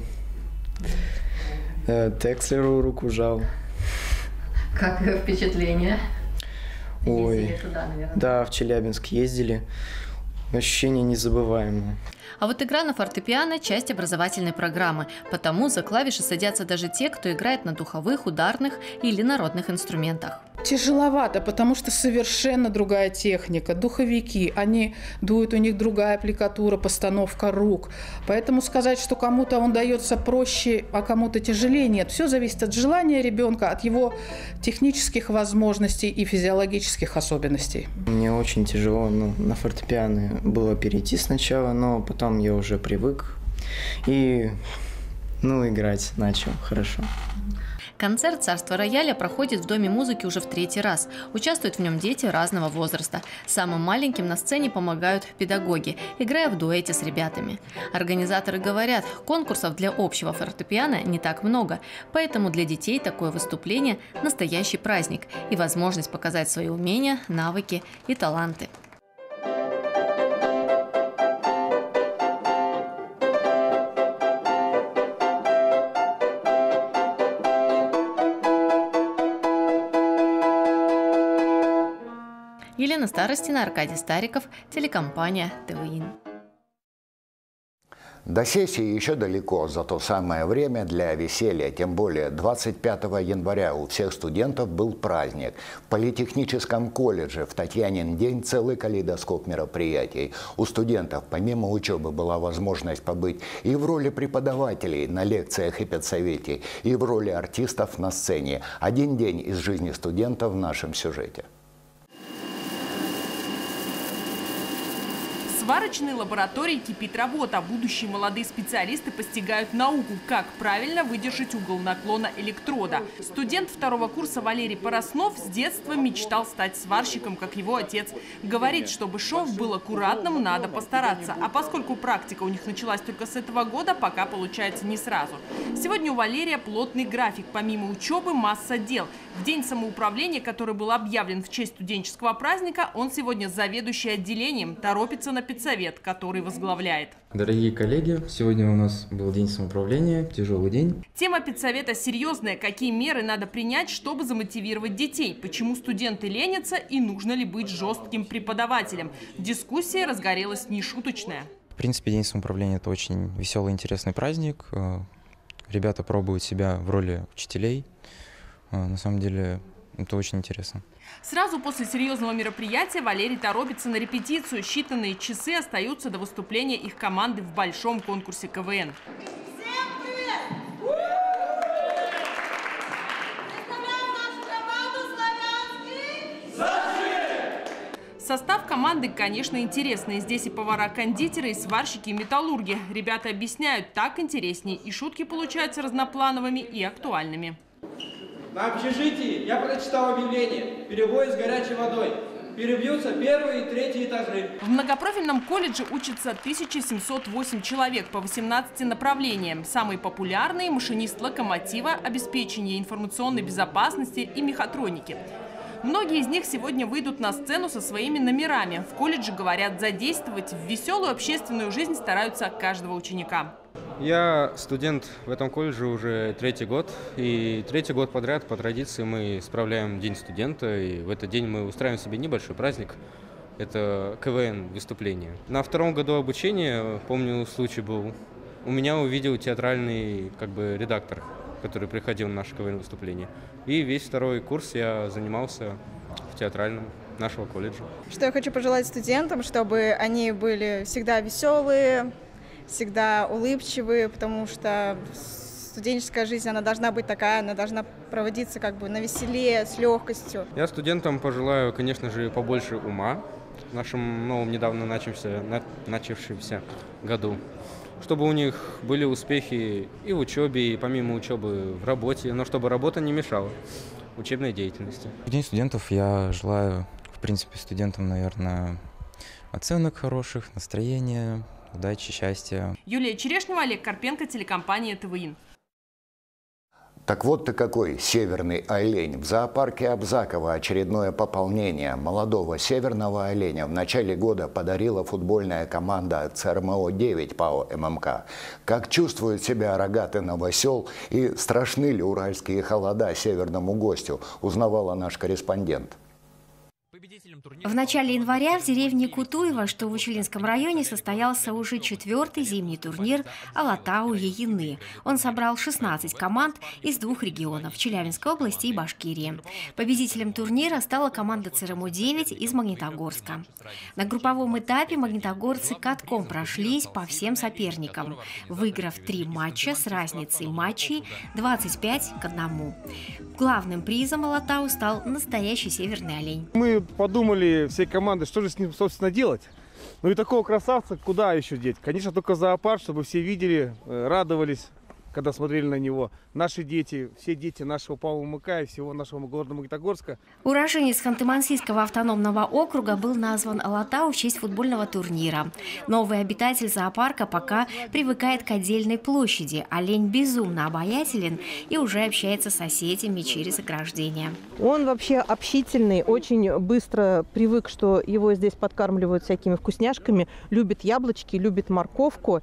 Текслеру руку жал. Как впечатление? Ой, ездили туда, наверное. Да, в Челябинск ездили. Ощущение незабываемое. А вот игра на фортепиано – часть образовательной программы, потому за клавиши садятся даже те, кто играет на духовых, ударных или народных инструментах. Тяжеловато, потому что совершенно другая техника. Духовики, они дуют, у них другая аппликатура, постановка рук. Поэтому сказать, что кому-то он дается проще, а кому-то тяжелее, нет. Все зависит от желания ребенка, от его технических возможностей и физиологических особенностей. Мне очень тяжело на фортепиано было перейти сначала, но потом я уже привык и играть начал хорошо. Концерт «Царство рояля» проходит в Доме музыки уже в 3-й раз. Участвуют в нем дети разного возраста. Самым маленьким на сцене помогают педагоги, играя в дуэте с ребятами. Организаторы говорят, конкурсов для общего фортепиано не так много, поэтому для детей такое выступление – настоящий праздник и возможность показать свои умения, навыки и таланты. Елена Старостина, Аркадий Стариков, телекомпания ТВН. До сессии еще далеко, зато самое время для веселья. Тем более 25 января у всех студентов был праздник. В Политехническом колледже в Татьянин день целый калейдоскоп мероприятий. У студентов помимо учебы была возможность побыть и в роли преподавателей на лекциях и педсовете, и в роли артистов на сцене. Один день из жизни студентов в нашем сюжете. В сварочной лаборатории кипит работа. Будущие молодые специалисты постигают науку, как правильно выдержать угол наклона электрода. Студент 2-го курса Валерий Пороснов с детства мечтал стать сварщиком, как его отец. Говорит, чтобы шов был аккуратным, надо постараться. А поскольку практика у них началась только с этого года, пока получается не сразу. Сегодня у Валерия плотный график. Помимо учебы масса дел. В день самоуправления, который был объявлен в честь студенческого праздника, он сегодня заведующий отделением, торопится на педсовет, который возглавляет. Дорогие коллеги, сегодня у нас был день самоуправления, тяжелый день. Тема педсовета серьезная. Какие меры надо принять, чтобы замотивировать детей? Почему студенты ленятся и нужно ли быть жестким преподавателем? Дискуссия разгорелась нешуточная. В принципе, День самоуправления – это очень веселый, интересный праздник. Ребята пробуют себя в роли учителей. На самом деле, это очень интересно. Сразу после серьезного мероприятия Валерий торопится на репетицию. Считанные часы остаются до выступления их команды в большом конкурсе КВН. Всем привет! Представляем нашу команду «Славянский». Состав команды, конечно, интересный. Здесь и повара-кондитеры, и сварщики, и металлурги. Ребята объясняют, так интереснее. И шутки получаются разноплановыми и актуальными. На общежитии я прочитал объявление. Перебои с горячей водой. Перебьются первые и третьи этажи. В многопрофильном колледже учатся 1708 человек по 18 направлениям. Самые популярные – машинист локомотива, обеспечение информационной безопасности и мехатроники. Многие из них сегодня выйдут на сцену со своими номерами. В колледже, говорят, задействовать в веселую общественную жизнь стараются каждого ученика. Я студент в этом колледже уже 3-й год. И 3-й год подряд по традиции мы справляем День студента. И в этот день мы устраиваем себе небольшой праздник. Это КВН выступление. На 2-м году обучения, помню, случай был, у меня увидел театральный редактор, который приходил на наше КВН выступление. И весь 2-й курс я занимался в театральном нашего колледжа. Что я хочу пожелать студентам, чтобы они были всегда веселые, всегда улыбчивые, потому что студенческая жизнь, она должна быть такая, она должна проводиться на веселее, с легкостью. Я студентам пожелаю, конечно же, побольше ума в нашем новом, недавно начавшемся году, чтобы у них были успехи и в учебе, и помимо учебы в работе, но чтобы работа не мешала учебной деятельности. В День студентов я желаю, в принципе, студентам, наверное, оценок хороших, настроения, удачи, счастья. Юлия Черешнева, Олег Карпенко, телекомпания ТВИН. Так вот ты какой северный олень. В зоопарке Абзакова очередное пополнение. Молодого северного оленя в начале года подарила футбольная команда ЦРМО-9 ПАО ММК. Как чувствует себя рогатый новосел и страшны ли уральские холода северному гостю, узнавала наш корреспондент. В начале января в деревне Кутуево, что в Учелинском районе, состоялся уже 4-й зимний турнир Алатау-Яины. Он собрал 16 команд из 2 регионов – Челябинской области и Башкирии. Победителем турнира стала команда ЦРМО-9 из Магнитогорска. На групповом этапе магнитогорцы катком прошлись по всем соперникам, выиграв 3 матча с разницей матчей 25-1. Главным призом Алатау стал настоящий северный олень. Мы подумали всей командой, что же с ним, собственно, делать. Ну и такого красавца куда еще деть? Конечно, только зоопарк, чтобы все видели, радовались, когда смотрели на него. Наши дети, все дети нашего ПАО ММК и всего нашего города Магнитогорска. Уроженец Ханты-Мансийского автономного округа был назван Алатау в честь футбольного турнира. Новый обитатель зоопарка пока привыкает к отдельной площади. Олень безумно обаятелен и уже общается с соседями через ограждение. Он вообще общительный, очень быстро привык, что его здесь подкармливают всякими вкусняшками, любит яблочки, любит морковку.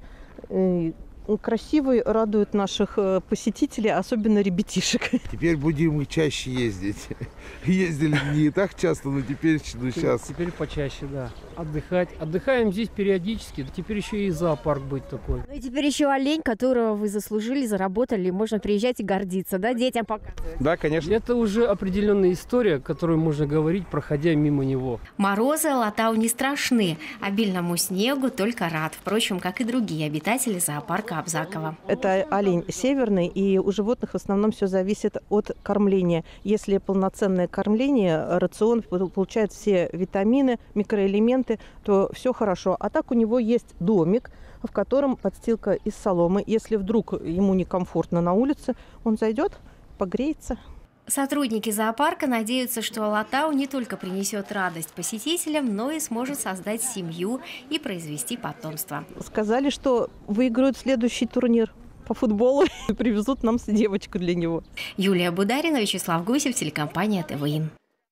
Красивый, радует наших посетителей, особенно ребятишек. Теперь будем чаще ездить. Ездили не так часто, но теперь сейчас. Теперь почаще, да. Отдыхать. Отдыхаем здесь периодически. Теперь еще и зоопарк будет такой. Ну и теперь еще олень, которого вы заслужили, заработали. Можно приезжать и гордиться, да, детям показывать? Да, конечно. Это уже определенная история, которую можно говорить, проходя мимо него. Морозы Алатау не страшны. Обильному снегу только рад. Впрочем, как и другие обитатели зоопарка Абзакова. Это олень северный, и у животных в основном все зависит от кормления. Если полноценное кормление, рацион получает все витамины, микроэлементы, то все хорошо. А так у него есть домик, в котором подстилка из соломы. Если вдруг ему некомфортно на улице, он зайдет, погреется. Сотрудники зоопарка надеются, что Алатау не только принесет радость посетителям, но и сможет создать семью и произвести потомство. Сказали, что выиграют следующий турнир по футболу и привезут нам девочку для него. Юлия Бударина, Вячеслав Гусев, телекомпания ТВИН.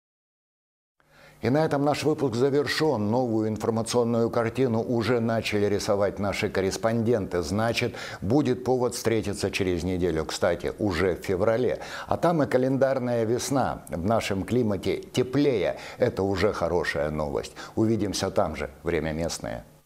И на этом наш выпуск завершен. Новую информационную картину уже начали рисовать наши корреспонденты. Значит, будет повод встретиться через неделю. Кстати, уже в феврале. А там и календарная весна. В нашем климате теплее. Это уже хорошая новость. Увидимся там же. Время местное.